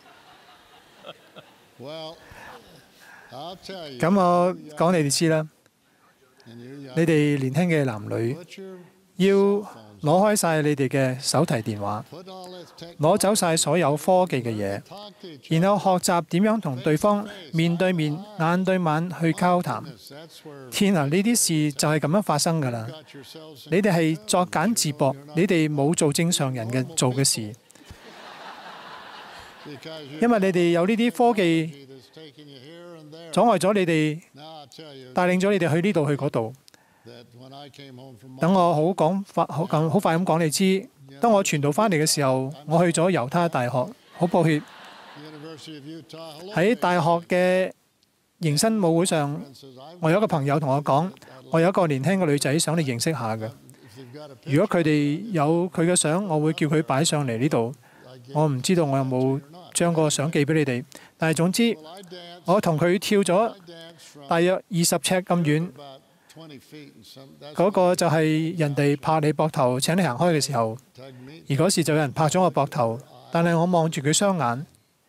咁我講你哋知啦，你哋年輕嘅男女要攞開晒你哋嘅手提電話，攞走晒所有科技嘅嘢，然後學習點樣同對方面對面、眼對眼去交談。天啊！呢啲事就係咁樣發生㗎啦。你哋係作繭自縛，你哋冇做正常人嘅做嘅事，因為你哋有呢啲科技阻礙咗你哋，帶領咗你哋去呢度去嗰度。等我好快咁講你知，當我傳道翻嚟嘅時候，我去咗猶他大學。好抱歉，喺大學嘅迎新舞會上，我有一個朋友同我講，我有一個年輕嘅女仔想你認識下嘅。如果佢哋有佢嘅相，我會叫佢擺上嚟呢度。我唔知道我有冇將個相寄俾你哋，但係總之，我同佢跳咗大約20尺咁遠。嗰個就係人哋拍你膊頭請你行開嘅時候，而嗰時就有人拍咗我膊頭，但係我望住佢雙眼，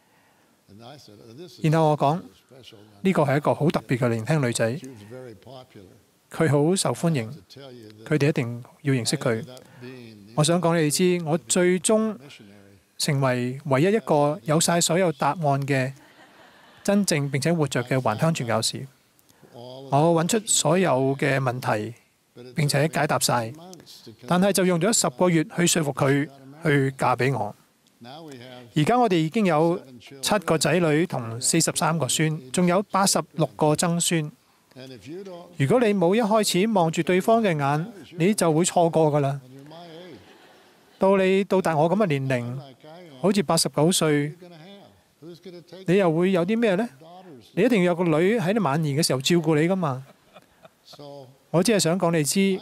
然後我講呢個係一個好特別嘅年輕女仔，佢好受歡迎，佢哋一定要認識佢。我想講你哋知，我最終成為唯一一個有晒所有答案嘅真正並且活着嘅還鄉傳教士。我揾出所有嘅問題，並且解答晒，但係就用咗10個月去說服佢去嫁俾我。而家我哋已經有7個仔女同43個孫，仲有86個曾孫。如果你冇一開始望住對方嘅眼，你就會錯過㗎啦。到你到達我咁嘅年齡，好似89歲，你又會有啲咩呢？你一定要有個女喺你晚年嘅時候照顧你㗎嘛。我只係想講你知，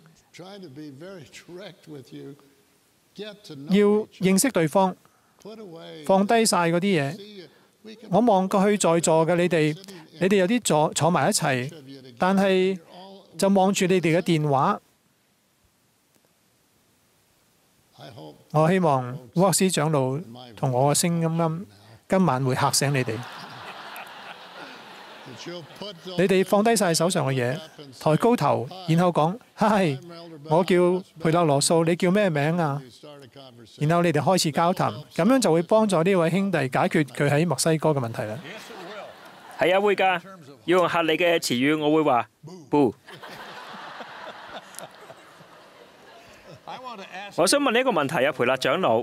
要認識對方，放低晒嗰啲嘢。我望過去在座嘅你哋有啲坐埋一齊，但係就望住你哋嘅電話。我希望沃克斯長老同我嘅聲音今晚會嚇醒你哋。你哋放低晒手上嘅嘢，抬高頭，然後講：嗨，我叫培勒羅素，你叫咩名啊？然後你哋開始交談，咁樣就會幫助呢位兄弟解決佢喺墨西哥嘅問題啦。 係啊，會㗎。要用嚇你嘅詞語，我會話不。我想問你一個問題啊，培勒長老。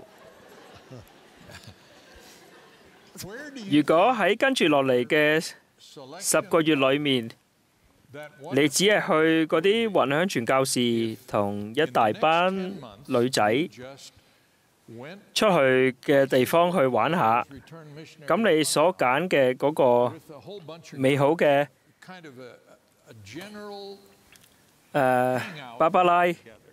如果喺跟住落嚟嘅10個月裏面，你只係去嗰啲還鄉傳教士同一大班女仔出去嘅地方去玩下，咁你所揀嘅嗰個美好嘅芭芭拉，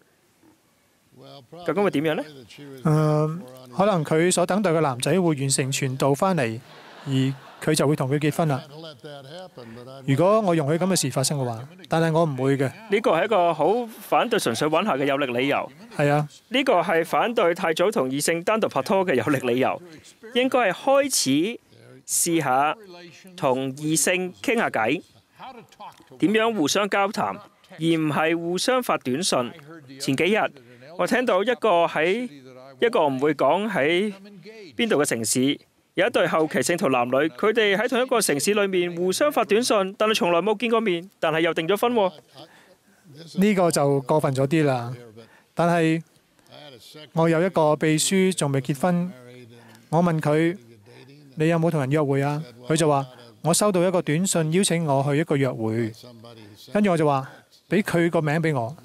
究竟會點樣呢？ 可能佢所等待嘅男仔會完成傳道返嚟，而佢就會同佢結婚啦。如果我容許咁嘅事發生嘅話，但係我唔會嘅。 呢個係一個好反對純粹揾下嘅有力理由。 係啊， 呢個係反對太早同異性單獨拍拖嘅有力理由。應該係開始試下同異性傾下偈，點樣互相交談，而唔係互相發短信。前幾日我聽到一個喺一個唔會講喺邊度嘅城市，有一對後期聖徒男女，佢哋喺同一個城市裏面互相發短信，但係從來冇見過面，但係又訂咗婚喎。 呢個就過分咗啲啦。但係我有一個秘書仲未結婚，我問佢：你有冇同人約會啊？佢就話： 我收到一個短信邀請我去一個約會，跟住我就話俾佢個名俾我，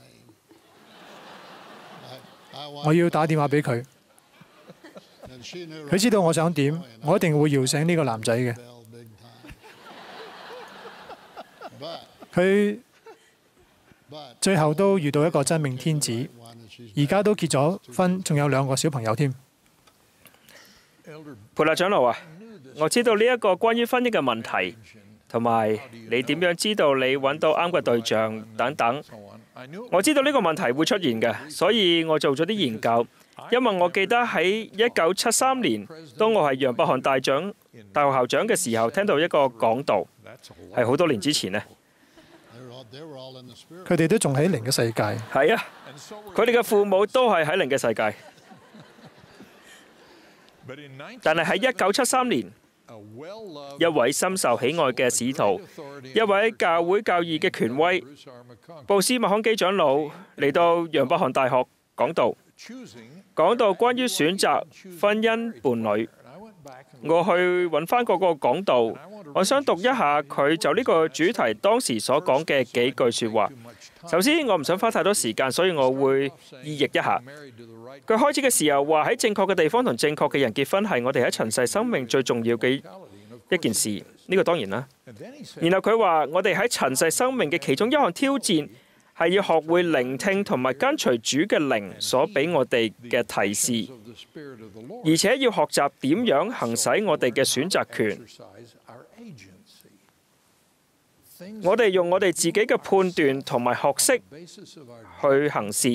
我要打電話俾佢。佢知道我想點，我一定會搖醒呢個男仔嘅。佢最後都遇到一個真命天子，而家都結咗婚，仲有2個小朋友添。 培勒長老啊，我知道呢一個關於婚姻嘅問題，同埋你點樣知道你揾到啱嘅對象等等。我知道呢個問題會出現嘅，所以我做咗啲研究。因為我記得喺1973年，當我係楊百翰大學校長嘅時候，聽到一個講道，係好多年之前呢。 佢哋都仲喺靈嘅世界。 係啊，佢哋嘅父母都係喺靈嘅世界。但係喺1973年，一位深受喜愛嘅使徒，一位教會教義嘅權威，布斯麥康基長老嚟到楊百翰大學講道，講到關於選擇婚姻伴侶。我去揾翻嗰個講道，我想讀一下佢就呢個主題當時所講嘅幾句說話。首先，我唔想花太多時間，所以我會意譯一下。佢開始嘅時候話，喺正確嘅地方同正確嘅人結婚係我哋喺塵世生命最重要嘅一件事。呢個當然啦。然後佢話，我哋喺塵世生命嘅其中一項挑戰係要學會聆聽同埋跟隨主嘅靈所俾我哋嘅提示，而且要學習點樣行使我哋嘅選擇權。我哋用我哋自己嘅判斷同埋學識去行事。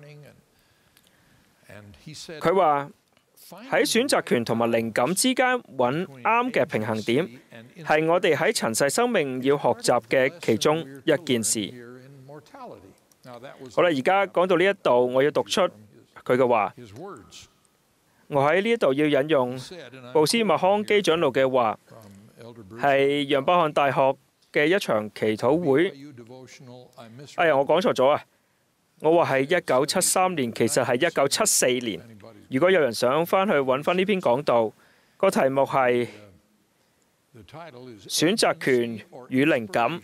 佢話喺選擇權同埋靈感之間揾啱嘅平衡點，係我哋喺塵世生命要學習嘅其中一件事。好啦，而家講到呢一度，我要讀出佢嘅話。我喺呢一度要引用布斯麥康基長老嘅話，係楊百翰大學嘅一場祈禱會。哎呀，我講錯咗啊！我話係1973年，其實係1974年。如果有人想翻去揾翻呢篇講道，個題目係選擇權與靈感。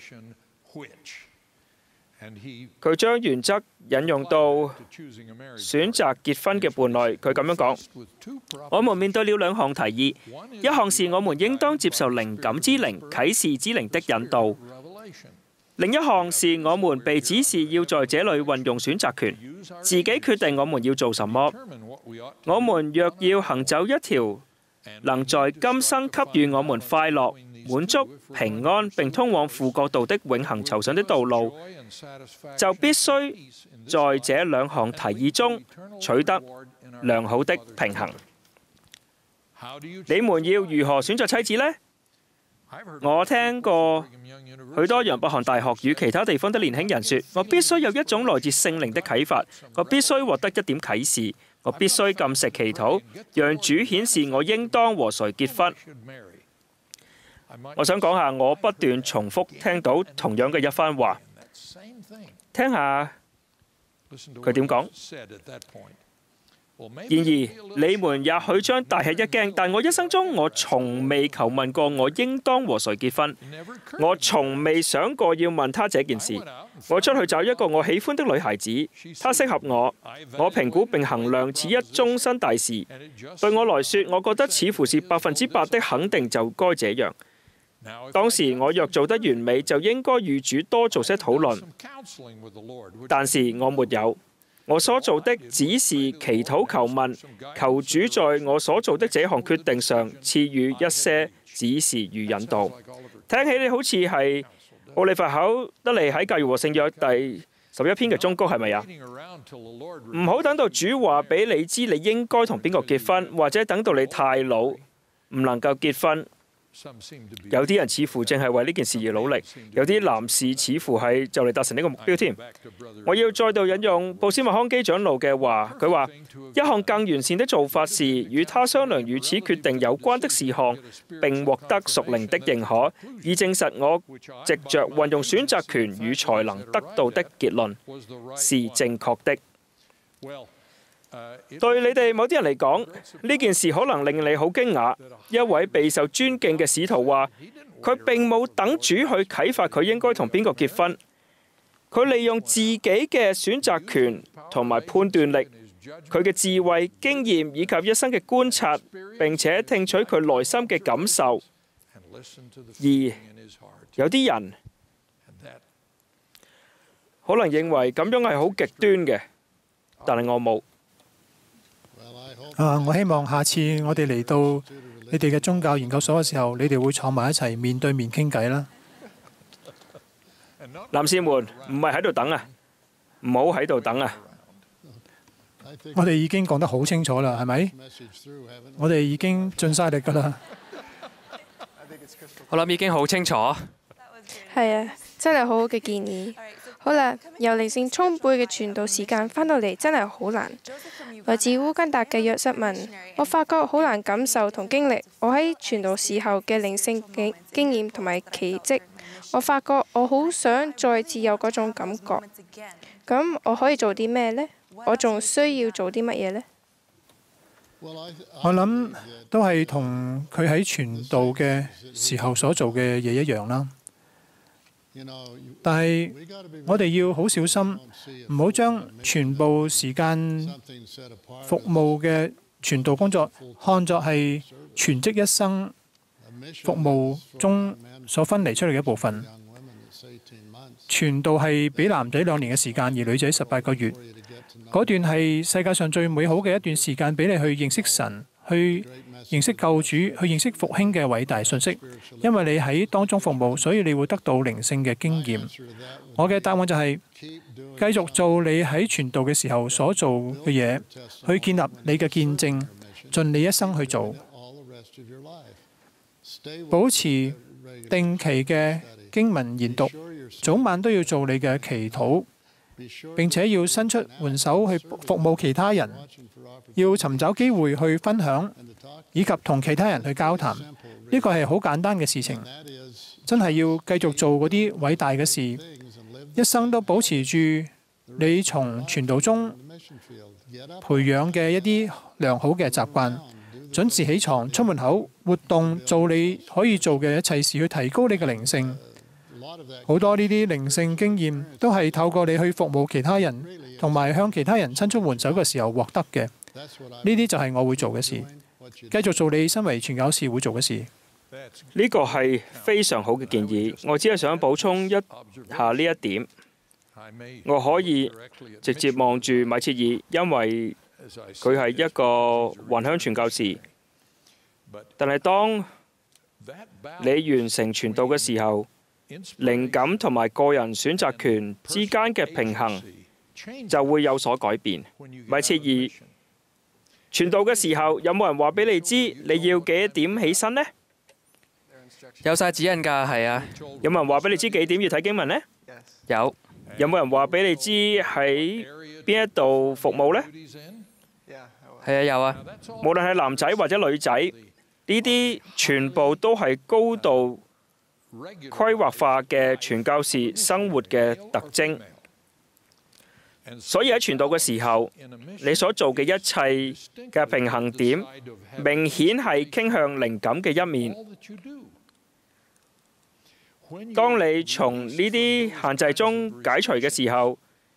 佢將原則引用到選擇結婚嘅伴侶。佢咁樣講：我們面對了2項提議，一項是我們應當接受靈感之靈、啟示之靈的引導；另一項是我們被指示要在這裏運用選擇權，自己決定我們要做什麼。我們若要行走一條能在今生給予我們快樂、滿足、平安並通往父國度的永恆酬賞的道路，就必須在這2項提議中取得良好的平衡。你們要如何選擇妻子呢？我聽過許多楊百翰大學與其他地方的年輕人說，我必須有一種來自聖靈的啟發，我必須獲得一點啟示，我必須禁食祈禱，讓主顯示我應當和誰結婚。我想講下，我不斷重複聽到同樣嘅一番話，聽下佢點講。然而，你們也許將大吃一驚，但我一生中我從未求問過我應當和誰結婚，我從未想過要問他這件事。我出去找一個我喜歡的女孩子，她適合我，我評估並衡量此一終身大事。對我來說，我覺得似乎是100%的肯定就該這樣。當時我若做得完美，就應該與主多做些討論，但是我沒有。我所做的只是祈禱求問，求主在我所做的這項決定上賜予一些指示與引導。聽起嚟好似係奧利弗考德利喺《教育和聖約》第11篇嘅忠告，係咪啊？唔好等到主話俾你知你應該同邊個結婚，或者等到你太老唔能夠結婚。有啲人似乎正係為呢件事而努力，有啲男士似乎係就嚟達成呢個目標添。我要再度引用布斯麥康基長老嘅話，佢話一項更完善的做法是與他商量與此決定有關的事項，並獲得屬靈的認可，以證實我藉着運用選擇權與才能得到的結論是正確的。 對你哋某啲人嚟講，呢件事可能令你好驚訝。一位備受尊敬嘅使徒話，佢並冇等主去啟發佢應該同邊個結婚，佢利用自己嘅選擇權同埋判斷力，佢嘅智慧、經驗以及一生嘅觀察，並且聽取佢內心嘅感受。而有啲人可能認為咁樣係好極端嘅，但係我冇。 我希望下次我哋嚟到你哋嘅宗教研究所嘅時候，你哋會坐埋一齊面對面傾偈啦。 男士們，唔係喺度等啊，唔好喺度等啊！ 我哋已經講得好清楚啦，係咪？我哋已經盡晒力㗎啦。 我諗已經好清楚。 係啊，真係好好嘅建議。好啦，由靈性充沛嘅傳道時間返到嚟真係好難。來自烏干達嘅約瑟問，我發覺好難感受同經歷我喺傳道時候嘅靈性經驗同埋奇蹟。我發覺我好想再次有嗰種感覺。咁我可以做啲咩呢？我仲需要做啲乜嘢呢？ 我諗都係同佢喺傳道嘅時候所做嘅嘢一樣啦。但係我哋要好小心，唔好將全部時間服務嘅傳道工作看作係全職一生服務中所分離出嚟嘅一部分。傳道係俾男仔2年嘅時間，而女仔18個月。嗰段係世界上最美好嘅一段時間，俾你去認識神，去認識救主，去認識復興嘅偉大信息。因為你喺當中服務，所以你會得到靈性嘅經驗。我嘅答案就係繼續做你喺傳道嘅時候所做嘅嘢，去建立你嘅見證，盡你一生去做。保持定期嘅經文研讀，早晚都要做你嘅祈禱，並且要伸出援手去服務其他人，要尋找機會去分享，以及同其他人去交談。呢個係好簡單嘅事情，真係要繼續做嗰啲偉大嘅事，一生都保持住你從傳道中培養嘅一啲良好嘅習慣，準時起床、出門口、活動、做你可以做嘅一切事，去提高你嘅靈性。好多呢啲靈性經驗都係透過你去服務其他人，同埋向其他人伸出援手嘅時候獲得嘅。呢啲就係我會做嘅事，繼續做你身為傳教士會做嘅事。 呢個係非常好嘅建議。我只係想補充一下呢一點。我可以直接望住米切爾，因為佢係一個還鄉傳教士。但係當你完成傳道嘅時候，靈感同埋個人選擇權之間嘅平衡就會有所改變。米切爾，傳道嘅時候有冇人話俾你知你要幾點起身呢？ 有晒指引㗎，係啊。 有冇人話俾你知幾點要睇經文呢？ 有。 有冇人話俾你知喺邊一度服務呢？ 係啊，有啊。 無論係男仔或者女仔，呢啲全部都係高度規劃化嘅傳教士生活嘅特徵。所以喺傳道嘅時候，你所做嘅一切嘅平衡點，明顯係傾向靈感嘅一面。當你從呢啲限制中解除嘅時候，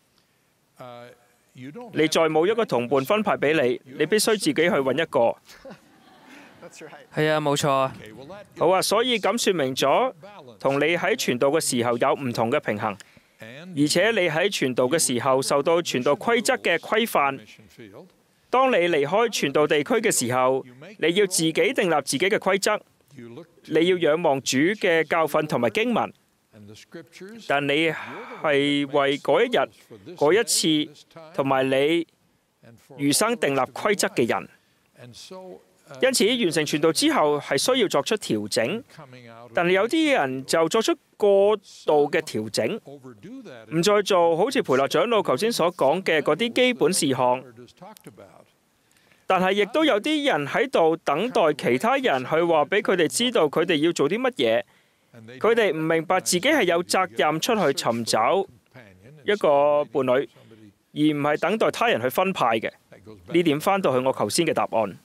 你再冇一個同伴分派俾你，你必須自己去揾一個。 係啊，冇錯。 好啊，所以咁說明咗，同你喺傳道嘅時候有唔同嘅平衡，而且你喺傳道嘅時候受到傳道規則嘅規範。當你離開傳道地區嘅時候，你要自己訂立自己嘅規則。你要仰望主嘅教訓同埋經文，但你係為嗰一日、嗰一次同埋你餘生訂立規則嘅人。因此，完成傳道之後係需要作出調整，但係有啲人就作出過度嘅調整，唔再做好似培勒長老頭先所講嘅嗰啲基本事項。但係亦都有啲人喺度等待其他人去話俾佢哋知道佢哋要做啲乜嘢。佢哋唔明白自己係有責任出去尋找一個伴侶，而唔係等待他人去分派嘅。 呢點返到去我頭先嘅答案。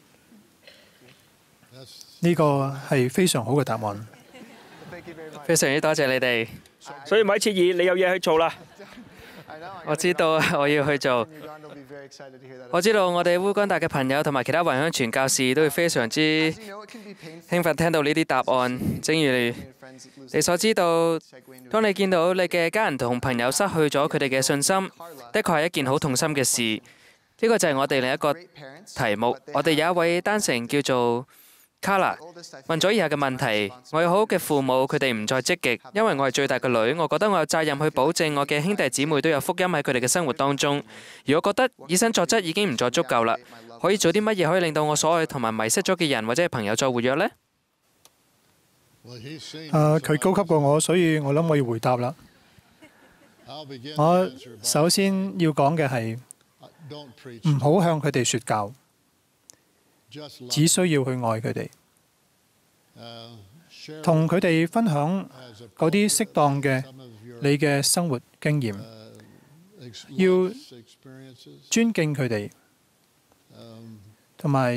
呢個係非常好嘅答案。 非常之多謝你哋。 所以米切爾，你有嘢去做啦。 我知道我要去做。我知道我哋烏干達嘅朋友同埋其他華鄉傳教士都會非常之興奮聽到呢啲答案。正如你所知道，當你見到你嘅家人同朋友失去咗佢哋嘅信心，的確係一件好痛心嘅事。呢個就係我哋另一個題目。我哋有一位單程叫做Carla問咗以下嘅問題：我有好嘅父母，佢哋唔再積極，因為我係最大嘅女，我覺得我有責任去保證我嘅兄弟姊妹都有福音喺佢哋嘅生活當中。而我覺得以身作則已經唔再足夠啦，可以做啲乜嘢可以令到我所愛同埋迷失咗嘅人或者係朋友再活躍呢？ 佢高級過我，所以我諗我要回答啦。我首先要講嘅係唔好向佢哋説教。只需要去愛佢哋，同佢哋分享嗰啲適當嘅你嘅生活經驗，要尊敬佢哋，同埋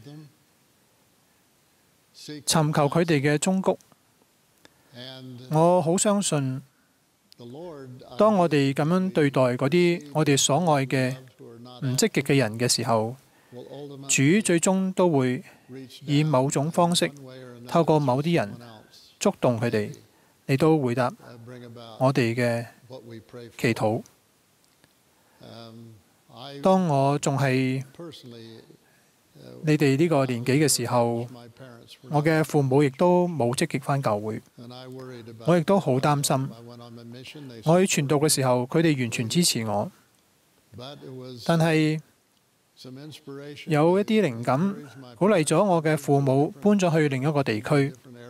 尋求佢哋嘅忠告。我好相信，當我哋咁樣對待嗰啲我哋所愛嘅唔積極嘅人嘅時候，主最終都會以某種方式，透過某啲人觸動佢哋，嚟到回答我哋嘅祈禱。當我仲係你哋呢個年紀嘅時候，我嘅父母亦都冇積極返教會，我亦都好擔心。我去傳道嘅時候，佢哋完全支持我，但係有一啲靈感鼓勵咗我嘅父母搬咗去另一個地區，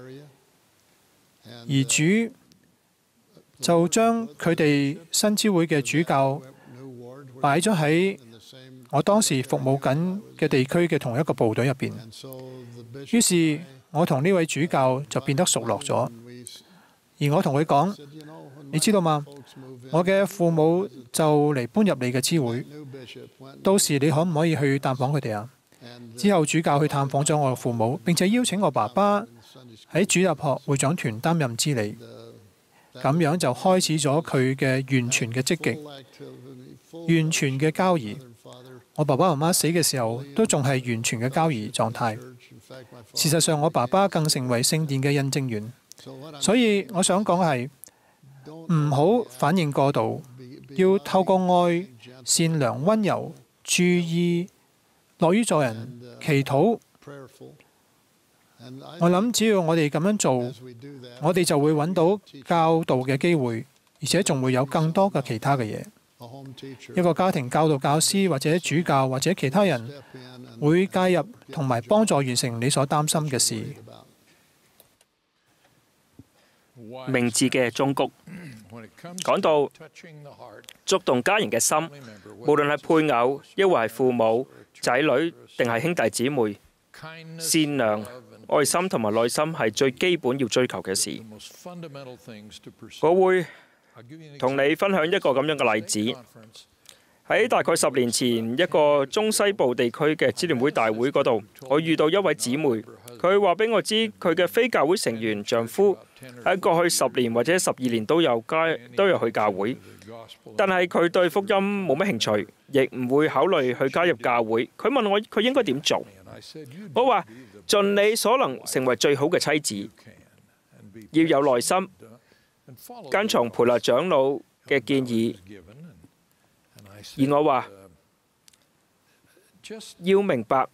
而主就將佢哋新知會嘅主教擺咗喺我當時服務緊嘅地區嘅同一個部隊入邊。於是我同呢位主教就變得熟絡咗，而我同佢講：你知道嗎？我嘅父母就嚟搬入你嘅支會，到時你可唔可以去探訪佢哋啊？之後主教去探訪咗我嘅父母，並且邀請我爸爸喺主日學會長團擔任之理，咁樣就開始咗佢嘅完全嘅積極、完全嘅交誼。我爸爸媽媽死嘅時候都仲係完全嘅交誼狀態。事實上，我爸爸更成為聖殿嘅印證員。所以我想講係唔好反應過度，要透過愛、善良、溫柔、注意、樂於助人、祈禱。我諗只要我哋咁樣做，我哋就會揾到教導嘅機會，而且仲會有更多嘅其他嘅嘢。一個家庭教導教師或者主教或者其他人會介入同埋幫助完成你所擔心嘅事。 明智嘅忠告講到觸動家人嘅心，無論係配偶，抑或係父母、仔女，定係兄弟姊妹，善良、愛心同埋耐心係最基本要追求嘅事。我會同你分享一個咁樣嘅例子。喺大概10年前，一個中西部地區嘅支聯會大會嗰度，我遇到一位姊妹，佢話俾我知佢嘅非教會成員丈夫喺過去10年或者12年都有去教會，但係佢對福音冇乜興趣，亦唔會考慮去加入教會。佢問我佢應該點做，我話盡你所能成為最好嘅妻子，要有耐心，跟從培勒長老嘅建議。而我話要明白，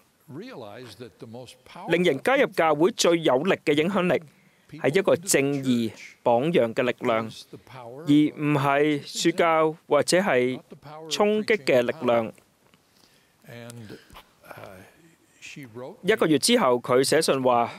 令人加入教會最有力嘅影響力係一個正義榜樣嘅力量，而唔係説教或者係衝擊嘅力量。1個月之後，佢寫信話：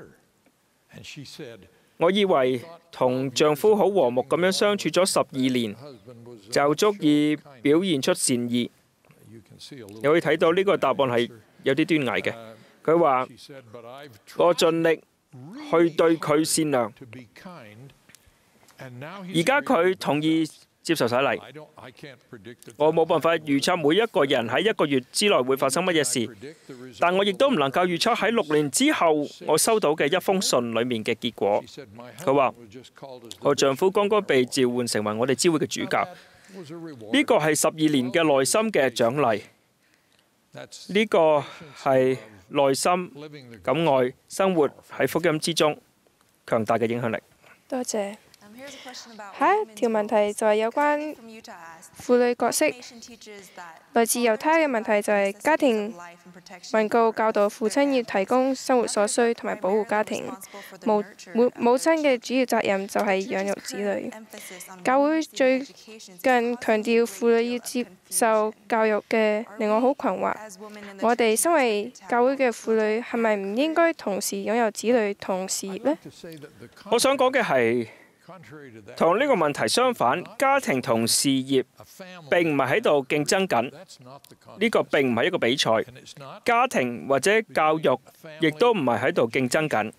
我以為同丈夫好和睦咁樣相處咗12年，就足以表現出善意。你可以睇到呢個答案係有啲端倪嘅。佢話：我盡力去對佢善良。而家佢同意接受洗禮。我冇辦法預測每一個人喺1個月之內會發生乜嘢事，但我亦都唔能夠預測喺6年之後我收到嘅一封信裡面嘅結果。佢話：我丈夫剛剛被召喚成為我哋教會嘅主教，呢個係12年嘅內心嘅獎勵，呢個係內心感愛生活喺福音之中強大嘅影響力。 多謝。下一條問題就係有關婦女角色。來自猶太嘅問題就係家庭文告教導父親要提供生活所需同埋保護家庭，母親嘅主要責任就係養育子女。教會最近強調婦女要接受教育嘅，令我好困惑。我哋身為教會嘅婦女，係咪唔應該同時擁有子女同事業呢？ 我想講嘅係，同呢個問題相反，家庭同事業並唔係喺度競爭緊，呢個並唔係一個比賽。家庭或者教育亦都唔係喺度競爭緊，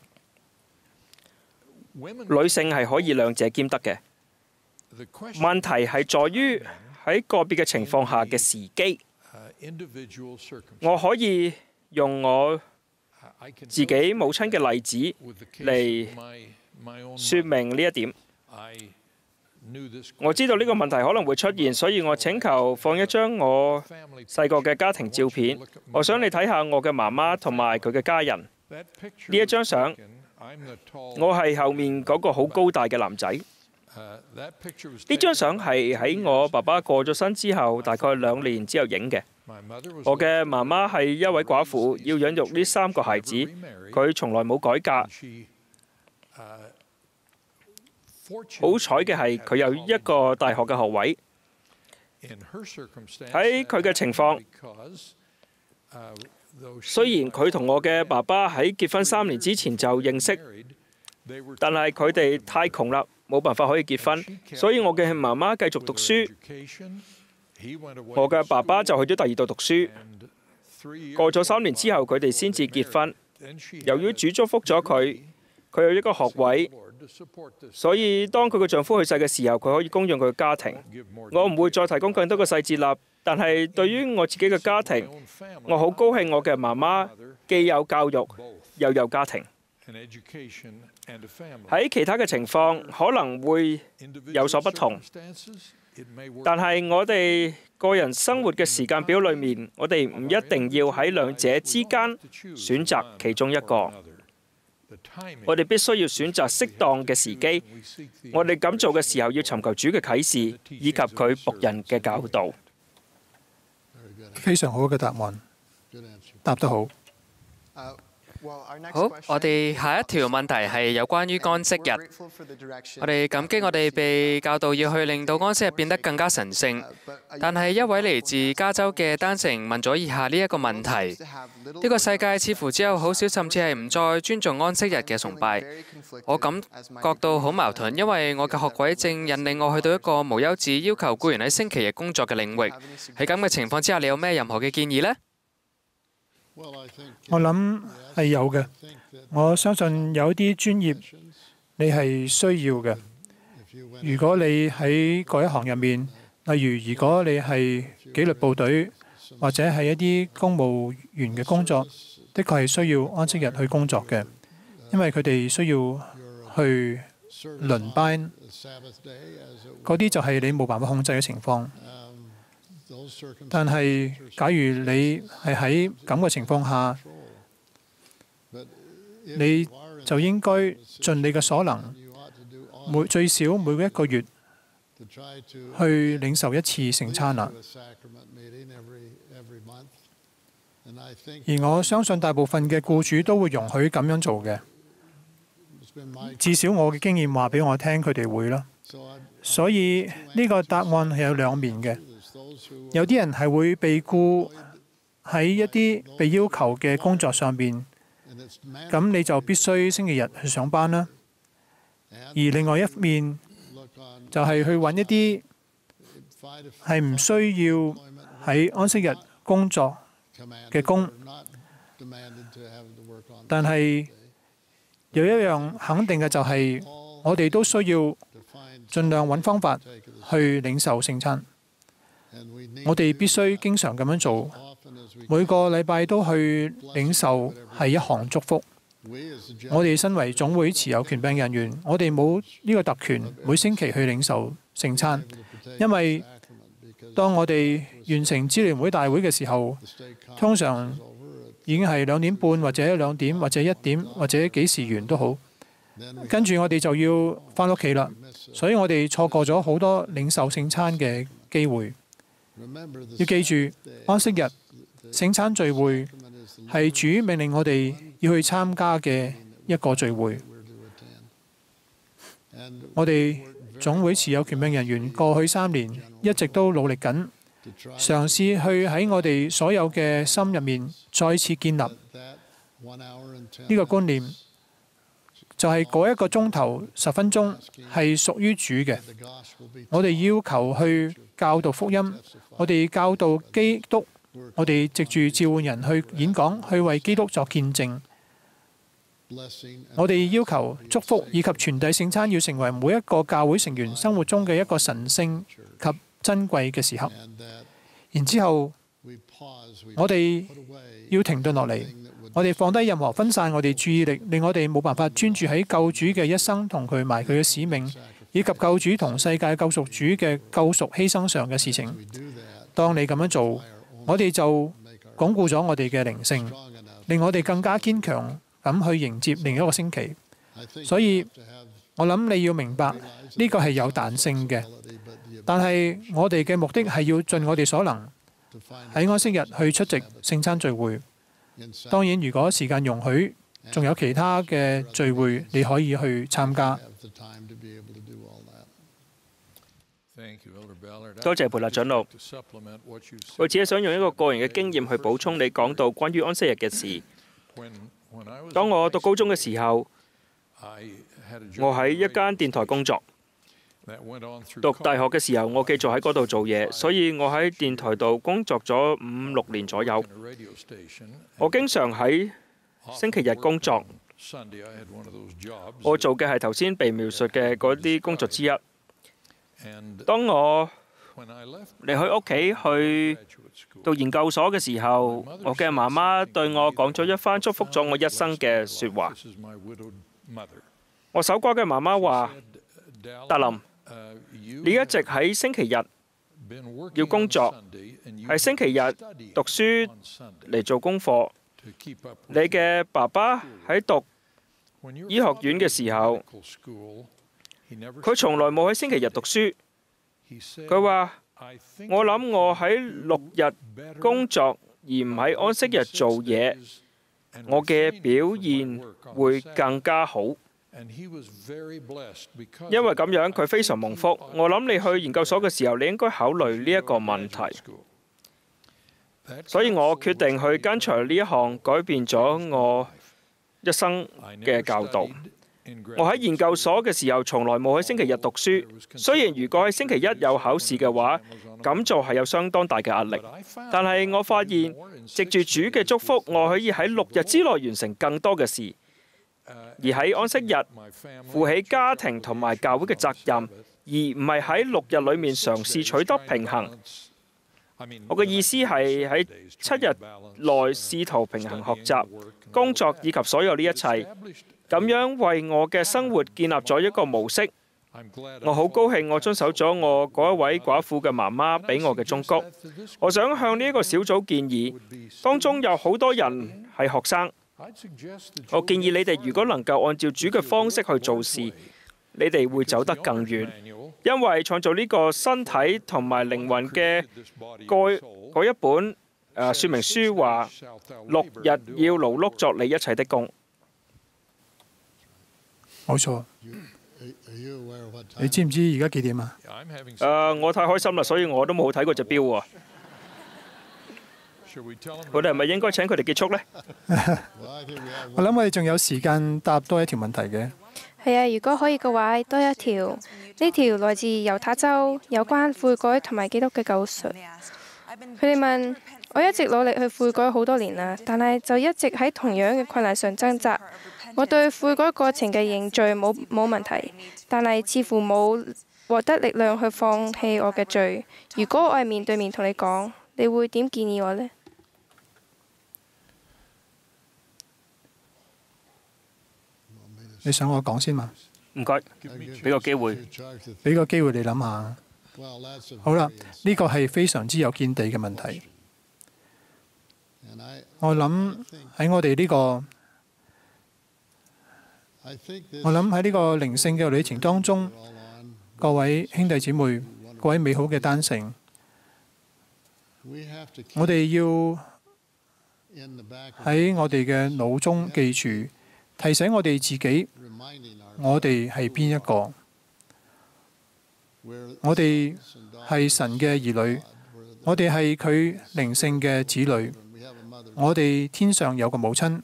女性係可以兩者兼得嘅。問題係在於喺個別嘅情況下嘅時機。我可以用我自己母親嘅例子嚟說明呢一點。我知道呢個問題可能會出現，所以我請求放一張我細個嘅家庭照片。我想你睇下我嘅媽媽同埋佢嘅家人。呢一張相，我係後面嗰個好高大嘅男仔。呢張相係喺我爸爸過咗身之後，大概2年之後影嘅。我嘅媽媽係一位寡婦，要養育呢3個孩子，佢從來冇改嫁。好彩嘅係佢有一個大學嘅學位。喺佢嘅情況，雖然佢同我嘅爸爸喺結婚3年之前就認識，但係佢哋太窮啦，冇辦法可以結婚，所以我嘅媽媽繼續讀書，我嘅爸爸就去咗第2度讀書。過咗3年之後，佢哋先至結婚。由於主祝福咗佢，佢有一個學位，所以當佢嘅丈夫去世嘅時候，佢可以供養佢嘅家庭。我唔會再提供更多嘅細節啦，但係對於我自己嘅家庭，我好高興我嘅媽媽既有教育又有家庭。喺其他嘅情況可能會有所不同，但係我哋個人生活嘅時間表裏面，我哋唔一定要喺兩者之間選擇其中一個。我哋必須要選擇適當嘅時機。我哋咁做嘅時候，要尋求主嘅啟示以及佢僕人嘅教導。 非常好嘅答案，答得好。 好，我哋下一條問題係有關於安息日。我哋感激我哋被教導要去令到安息日變得更加神聖。但係一位嚟自加州嘅單程問咗以下呢一個問題：呢個世界似乎只有好少，甚至係唔再尊重安息日嘅崇拜。我感覺到好矛盾，因為我嘅學位正引領我去到一個無休止要求僱員喺星期日工作嘅領域。喺咁嘅情況之下，你有咩任何嘅建議呢？ 我諗係有嘅。我相信有啲專業你係需要嘅。如果你喺嗰一行入面，例如如果你係紀律部隊或者係一啲公務員嘅工作，的確係需要安息日去工作嘅，因為佢哋需要去輪班，嗰啲就係你冇辦法控制嘅情況。但係，假如你係喺咁嘅情況下，你就應該盡你嘅所能，最少每一個月去領受一次聖餐啦。而我相信大部分嘅僱主都會容許咁樣做嘅，至少我嘅經驗話俾我聽，佢哋會啦。所以呢個答案係有兩面嘅。有啲人係會被僱喺一啲被要求嘅工作上邊，咁你就必須星期日去上班啦。而另外一面就係去揾一啲係唔需要喺安息日工作嘅工，但係有一樣肯定嘅就係我哋都需要盡量揾方法去領受聖餐。我哋必須經常咁樣做，每個禮拜都去領受係一項祝福。我哋身為總會持有權柄人員，我哋冇呢個特權每星期去領受聖餐，因為當我哋完成支聯會大會嘅時候，通常已經係2點半或者2點或者1點或者幾時完都好，跟住我哋就要返屋企啦，所以我哋錯過咗好多領受聖餐嘅機會。要記住，安息日聖餐聚會係主命令我哋要去參加嘅一個聚會。我哋總會持有權柄人員過去3年一直都努力緊，嘗試去喺我哋所有嘅心入面再次建立呢個觀念，就係嗰1個鐘頭10分鐘係屬於主嘅。我哋要求去教導福音，我哋教導基督，我哋藉住召喚人去演講，去為基督作見證。我哋要求祝福以及傳遞聖餐要成為每一個教會成員生活中嘅一個神聖及珍貴嘅時刻。然之後，我哋要停頓落嚟，我哋放低任何分散我哋注意力，令我哋冇辦法專注喺救主嘅一生同佢埋佢嘅使命，以及救主同世界救贖主嘅救贖犧牲上嘅事情。當你咁樣做，我哋就鞏固咗我哋嘅靈性，令我哋更加堅強咁去迎接另一個星期。所以我諗你要明白呢個係有彈性嘅，但係我哋嘅目的係要盡我哋所能喺安息日去出席聖餐聚會。當然，如果時間容許，仲有其他嘅聚會你可以去參加。 多謝貝勒長老。我只係想用一個個人嘅經驗去補充你講到關於安息日嘅事。當我讀高中嘅時候，我喺一間電台工作。讀大學嘅時候，我繼續喺嗰度做嘢，所以我喺電台度工作咗5-6年左右。我經常喺星期日工作。我做嘅係頭先被描述嘅嗰啲工作之一。當我離開屋企去到研究所嘅時候，我嘅媽媽對我講咗一番祝福咗我一生嘅説話。我守寡嘅媽媽話：達林，你一直喺星期日要工作，喺星期日讀書嚟做功課。你嘅爸爸喺讀醫學院嘅時候，佢從來冇喺星期日讀書。佢話：我諗我喺6日工作而唔喺安息日做嘢，我嘅表現會更加好。因為咁樣，佢非常蒙福。我諗你去研究所嘅時候，你應該考慮呢一個問題。所以我決定去跟隨呢一項改變咗我一生嘅教導。我喺研究所嘅時候，從來冇喺星期日讀書。雖然如果喺星期一有考試嘅話，咁就係有相當大嘅壓力。但係我發現，藉住主嘅祝福，我可以喺6日之內完成更多嘅事。而喺安息日，負起家庭同埋教會嘅責任，而唔係喺6日裏面嘗試取得平衡。我嘅意思係喺7日內試圖平衡學習、工作以及所有呢一切，咁樣為我嘅生活建立咗一個模式。我好高興我遵守咗我嗰一位寡婦嘅媽媽俾我嘅忠告。我想向呢一個小組建議，當中有好多人係學生。我建議你哋如果能夠按照主嘅方式去做事，你哋會走得更遠。因為創造呢個身體同埋靈魂嘅嗰一本說明書話，6日要勞碌作你一切的工。 冇錯。你知唔知而家幾點啊？ 我太開心啦，所以我都冇睇過隻錶喎。我哋係咪應該請佢哋結束呢？ 我諗我哋仲有時間答多一條問題嘅。 係啊，如果可以嘅話，多一條。呢條來自猶他州，有關悔改同埋基督嘅救贖。佢哋問：我一直努力去悔改好多年啦，但係就一直喺同樣嘅困難上掙扎。 我對悔改過程嘅認罪冇問題，但係似乎冇獲得力量去放棄我嘅罪。如果我係面對面同你講，你會點建議我呢？ 你想我講先嘛？ 唔該，俾個機會。 俾個機會你諗下。好啦，呢個係非常之有見地嘅問題。我諗喺我哋呢個，我諗喺呢個靈性嘅旅程當中，各位兄弟姊妹，各位美好嘅單成，我哋要喺我哋嘅腦中記住，提醒我哋自己，我哋係邊一個？我哋係神嘅兒女，我哋係佢靈性嘅子女，我哋天上有個母親，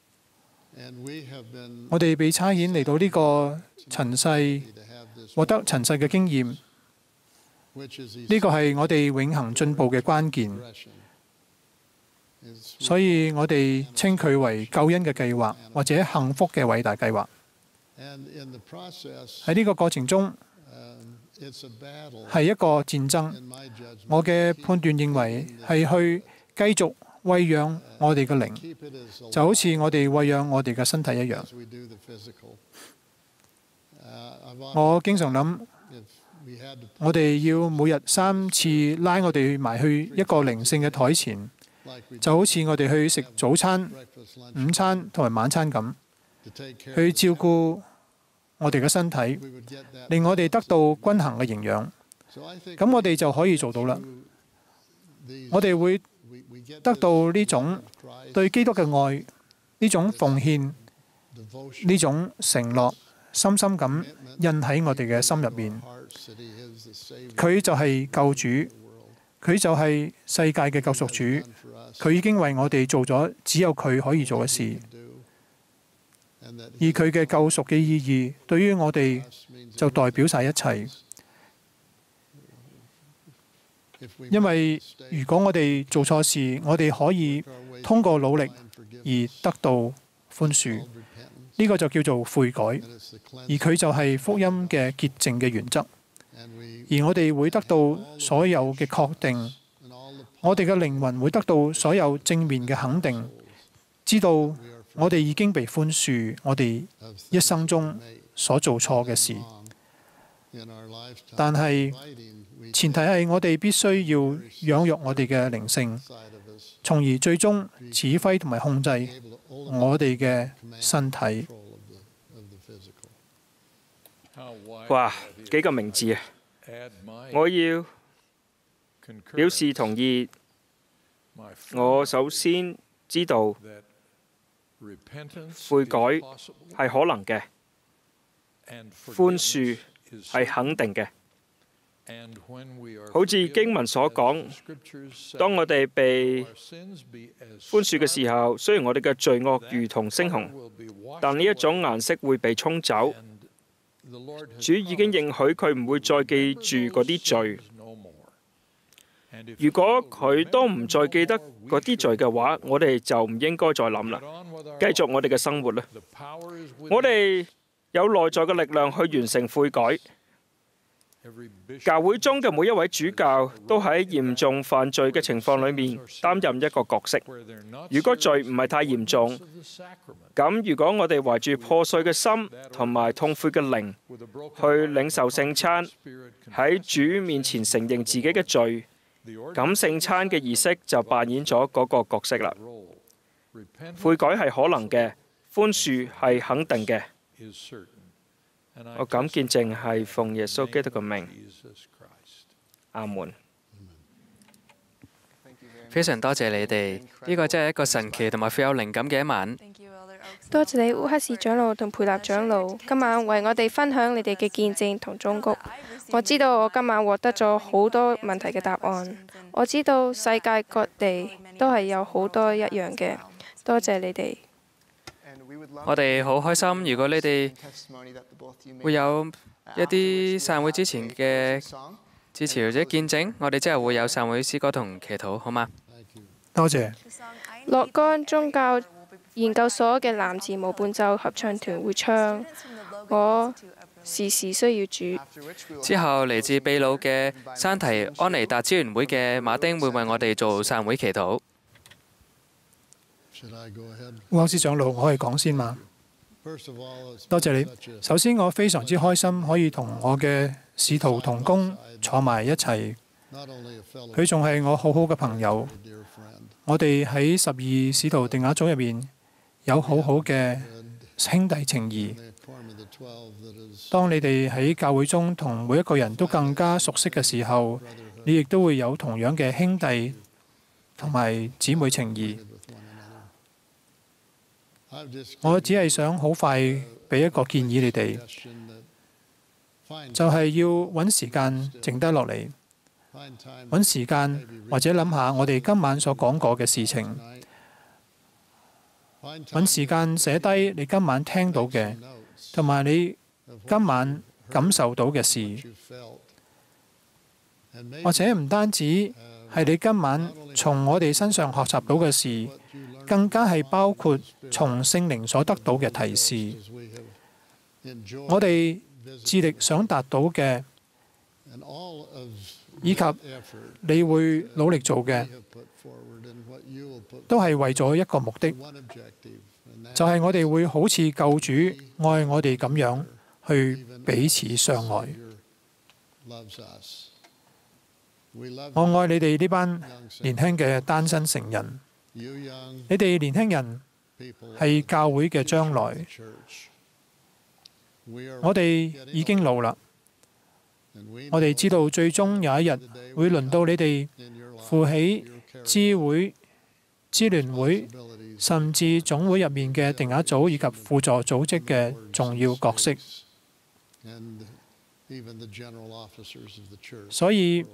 我哋被差遣嚟到呢個塵世，獲得塵世嘅經驗，呢個係我哋永恆進步嘅關鍵，所以我哋稱佢為救恩嘅計劃，或者幸福嘅偉大計劃。喺呢個過程中，係一個戰爭。我嘅判斷認為係去繼續餵養我哋嘅靈，就好似我哋餵養我哋嘅身體一樣。我經常諗，我哋要每日3次拉我哋埋去一個靈性嘅台前，就好似我哋去食早餐、午餐同埋晚餐咁，去照顧我哋嘅身體，令我哋得到均衡嘅營養。咁我哋就可以做到啦。我哋會得到呢種對基督嘅愛，呢種奉獻，呢種承諾，深深咁印喺我哋嘅心入面。佢就係救主，佢就係世界嘅救贖主，佢已經為我哋做咗只有佢可以做嘅事。而佢嘅救贖嘅意義，對於我哋就代表晒一切。因為如果我哋做錯事，我哋可以通過努力而得到寬恕，呢個就叫做悔改。而佢就係福音嘅潔淨嘅原則。而我哋會得到所有嘅確定，我哋嘅靈魂會得到所有正面嘅肯定，知道我哋已經被寬恕，我哋一生中所做錯嘅事。但係前提係我哋必須要養育我哋嘅靈性，從而最終指揮同埋控制我哋嘅身體。 哇，幾個名字啊！我要表示同意。我首先知道悔改係可能嘅，寬寬恕係肯定嘅。好似經文所講，當我哋被寬恕嘅時候，雖然我哋嘅罪惡如同猩紅，但呢一種顏色會被沖走。主已經應許佢唔會再記住嗰啲罪。如果佢都唔再記得嗰啲罪嘅話，我哋就唔應該再諗啦，繼續我哋嘅生活啦。我哋有內在嘅力量去完成悔改。教會中嘅每一位主教都喺嚴重犯罪嘅情況裏面擔任一個角色。如果罪唔係太嚴重，咁如果我哋懷住破碎嘅心同埋痛悔嘅靈去領受聖餐，喺主面前承認自己嘅罪，咁聖餐嘅儀式就扮演咗嗰個角色啦。悔改係可能嘅，寬恕係肯定嘅。我咁見證係奉耶穌基督嘅名，阿門。 非常多謝你哋，呢個真係一個神奇同埋富有靈感嘅一晚。 多謝你烏克士長老同培立長老今晚為我哋分享你哋嘅見證同忠告。我知道我今晚獲得咗好多問題嘅答案。我知道世界各地都係有好多一樣嘅。多謝你哋。 我哋好開心，如果你哋會有一啲散會之前嘅支持或者見證，我哋之後會有散會詩歌同祈禱，好嗎？ 多謝。 樂干宗教研究所嘅男子無伴奏合唱團會唱我時時需要主。 之後嚟自秘魯嘅山提安尼達支援會嘅馬丁會為我哋做散會祈禱。 烏康斯長老，我可以講先嘛？多謝你。首先，我非常之開心可以同我嘅使徒同工坐埋一齊。佢仲係我好好嘅朋友。我哋喺12使徒定額組入面有好好嘅兄弟情誼。當你哋喺教會中同每一個人都更加熟悉嘅時候，你亦都會有同樣嘅兄弟同埋姊妹情誼。我只係想好快俾一個建議你哋，就係要揾時間靜低落嚟，揾時間或者諗下我哋今晚所講過嘅事情，揾時間寫低你今晚聽到嘅，同埋你今晚感受到嘅事，或者唔單止係你今晚從我哋身上學習到嘅事，更加係包括從聖靈所得到嘅提示，我哋致力想達到嘅，以及你會努力做嘅，都係為咗一個目的，就係我哋會好似救主愛我哋咁樣去彼此相愛。我愛你哋呢班年輕嘅單身成人。你哋年輕人係教會嘅將來，我哋已經老啦。我哋知道最終有一日會輪到你哋負起支會、支聯會，甚至總會入面嘅定額組以及輔助組織嘅重要角色。所以，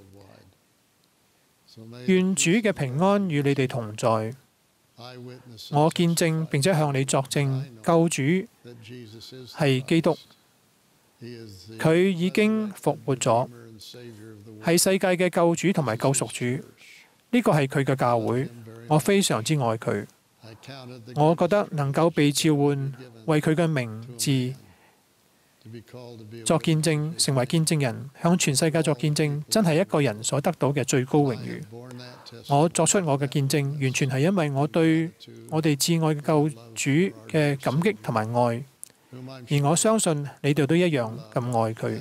願主嘅平安與你哋同在。我見證並且向你作證，救主係基督，佢已經復活咗，係世界嘅救主同埋救贖主。呢個係佢嘅教會，我非常之愛佢。我覺得能夠被召喚為佢嘅名字作見證，成為見證人，向全世界作見證，真係一個人所得到嘅最高榮譽。我作出我嘅見證，完全係因為我對我哋至愛嘅救主嘅感激同埋愛，而我相信你哋都一樣咁愛佢。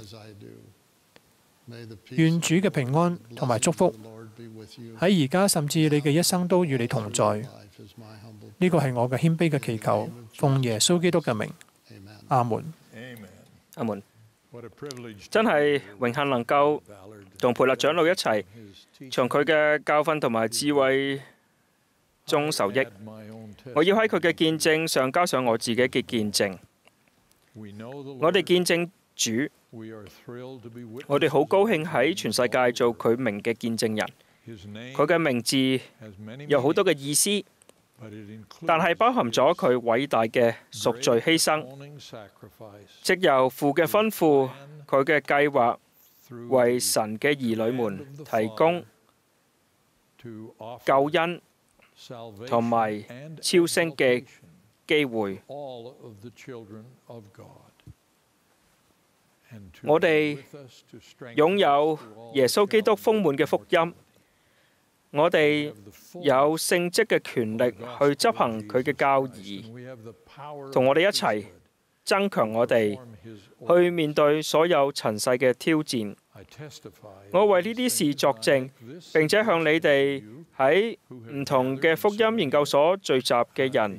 願主嘅平安同埋祝福喺而家甚至你嘅一生都與你同在。呢個係我嘅謙卑嘅祈求，奉耶穌基督嘅名，阿門。 阿門。真係榮幸能夠同培勒長老一齊，從佢嘅教訓同埋智慧中受益。我要喺佢嘅見證上加上我自己嘅見證。我哋見證主，我哋好高興喺全世界做佢名嘅見證人。佢嘅名字有好多嘅意思，但係包含咗佢偉大嘅贖罪犧牲，藉由父嘅吩咐，佢嘅計劃為神嘅兒女們提供救恩同埋超升嘅機會。我哋擁有耶穌基督豐滿嘅福音。我哋有聖職嘅權力去執行佢嘅教義，同我哋一齊增強我哋去面對所有塵世嘅挑戰。我為呢啲事作證，並且向你哋喺唔同嘅福音研究所聚集嘅人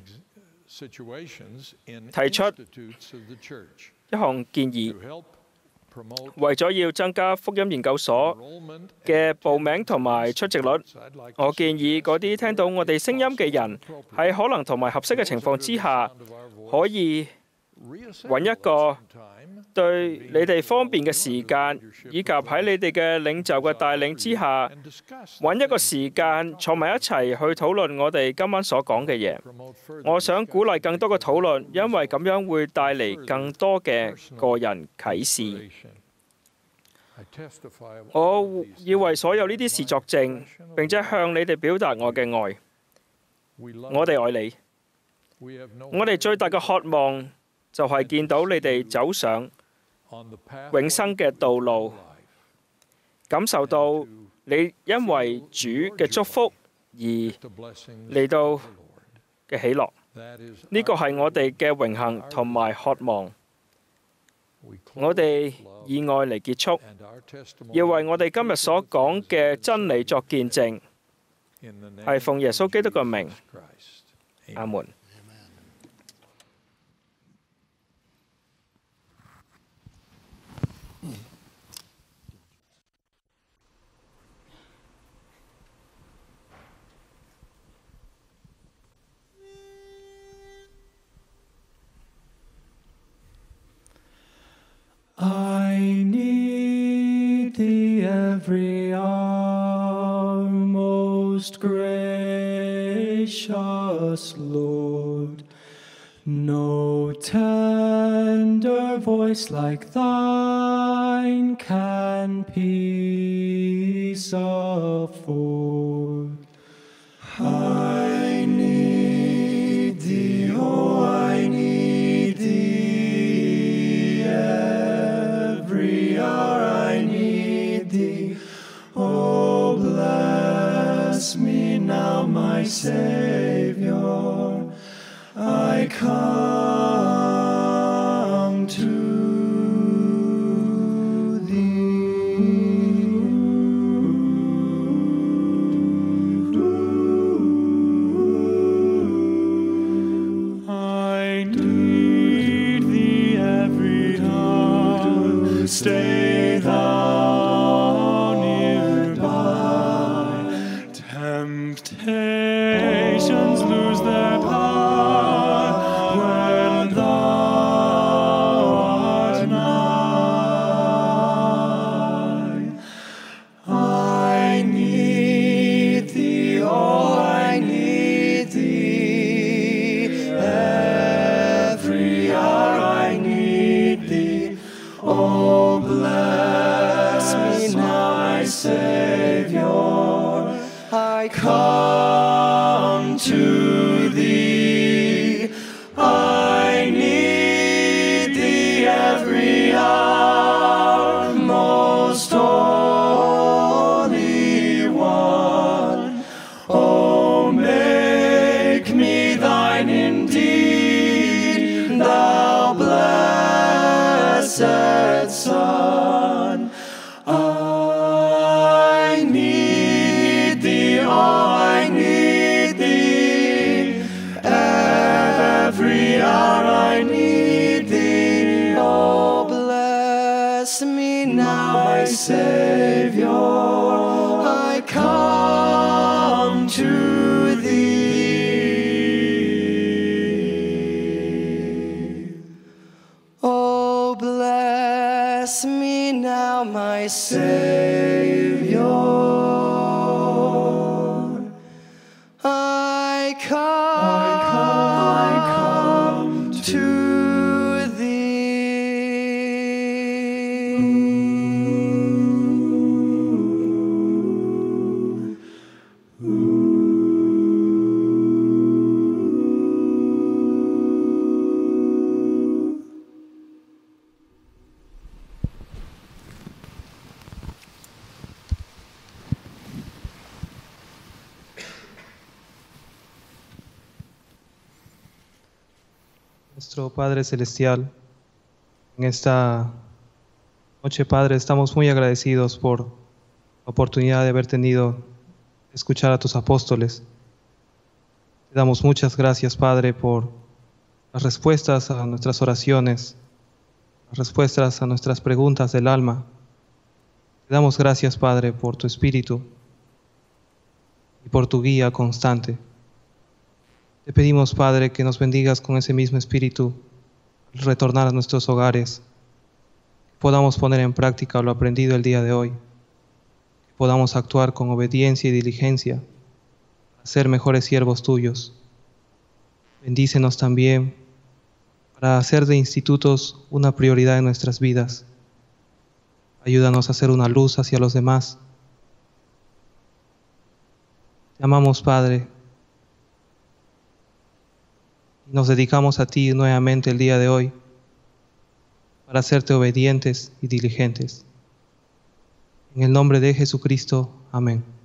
提出一項建議。為咗要增加福音研究所嘅報名同埋出席率，我建議嗰啲聽到我哋聲音嘅人，喺可能同埋合適嘅情況之下，可以揾一個對你哋方便嘅時間，以及喺你哋嘅領袖嘅帶領之下，揾一個時間坐埋一齊去討論我哋今晚所講嘅嘢。我想鼓勵更多嘅討論，因為咁樣會帶嚟更多嘅個人啟示。我要為所有呢啲事作證，並且向你哋表達我嘅愛。我哋愛你。 我哋最大嘅渴望就係見到你哋走上永生嘅道路，感受到你因為主嘅祝福而嚟到嘅喜樂。呢個係我哋嘅榮幸同埋渴望。我哋以愛嚟結束，要為我哋今日所講嘅真理作見證，係奉耶穌基督嘅名。阿門。 I need thee every hour, most gracious Lord. No tender voice like thine can peace afford. I need thee, oh, I need thee. Every hour I need thee. Oh, bless me now, my Savior. I come to thee. I need thee every hour. Stay thou nearby. Temptations lose their power when thou art nigh. I need thee, oh, I need thee. Every hour I need thee. Oh, bless me now, my Savior. I come to thee. I need thee every hour, most holy one. Oh, make me thine indeed, thou blessed Son. I need thee, oh, I need thee. Every hour I need thee. Oh, bless me now, my Savior. I come to thee. Oh, bless me now, my Savior. I come to thee. Nuestro Padre Celestial, en esta noche, Padre, estamos muy agradecidos por la oportunidad de haber tenido que escuchar a tus apóstoles. Te damos muchas gracias, Padre, por las respuestas a nuestras oraciones, las respuestas a nuestras preguntas del alma. Te damos gracias, Padre, por tu Espíritu y por tu guía constante. Te pedimos, Padre, que nos bendigas con ese mismo espíritu al retornar a nuestros hogares, que podamos poner en práctica lo aprendido el día de hoy, que podamos actuar con obediencia y diligencia para ser mejores siervos tuyos. Bendícenos también para hacer de institutos una prioridad en nuestras vidas. Ayúdanos a ser una luz hacia los demás. Te amamos, Padre. Nos dedicamos a ti nuevamente el día de hoy para hacerte obedientes y diligentes. En el nombre de Jesucristo, amén.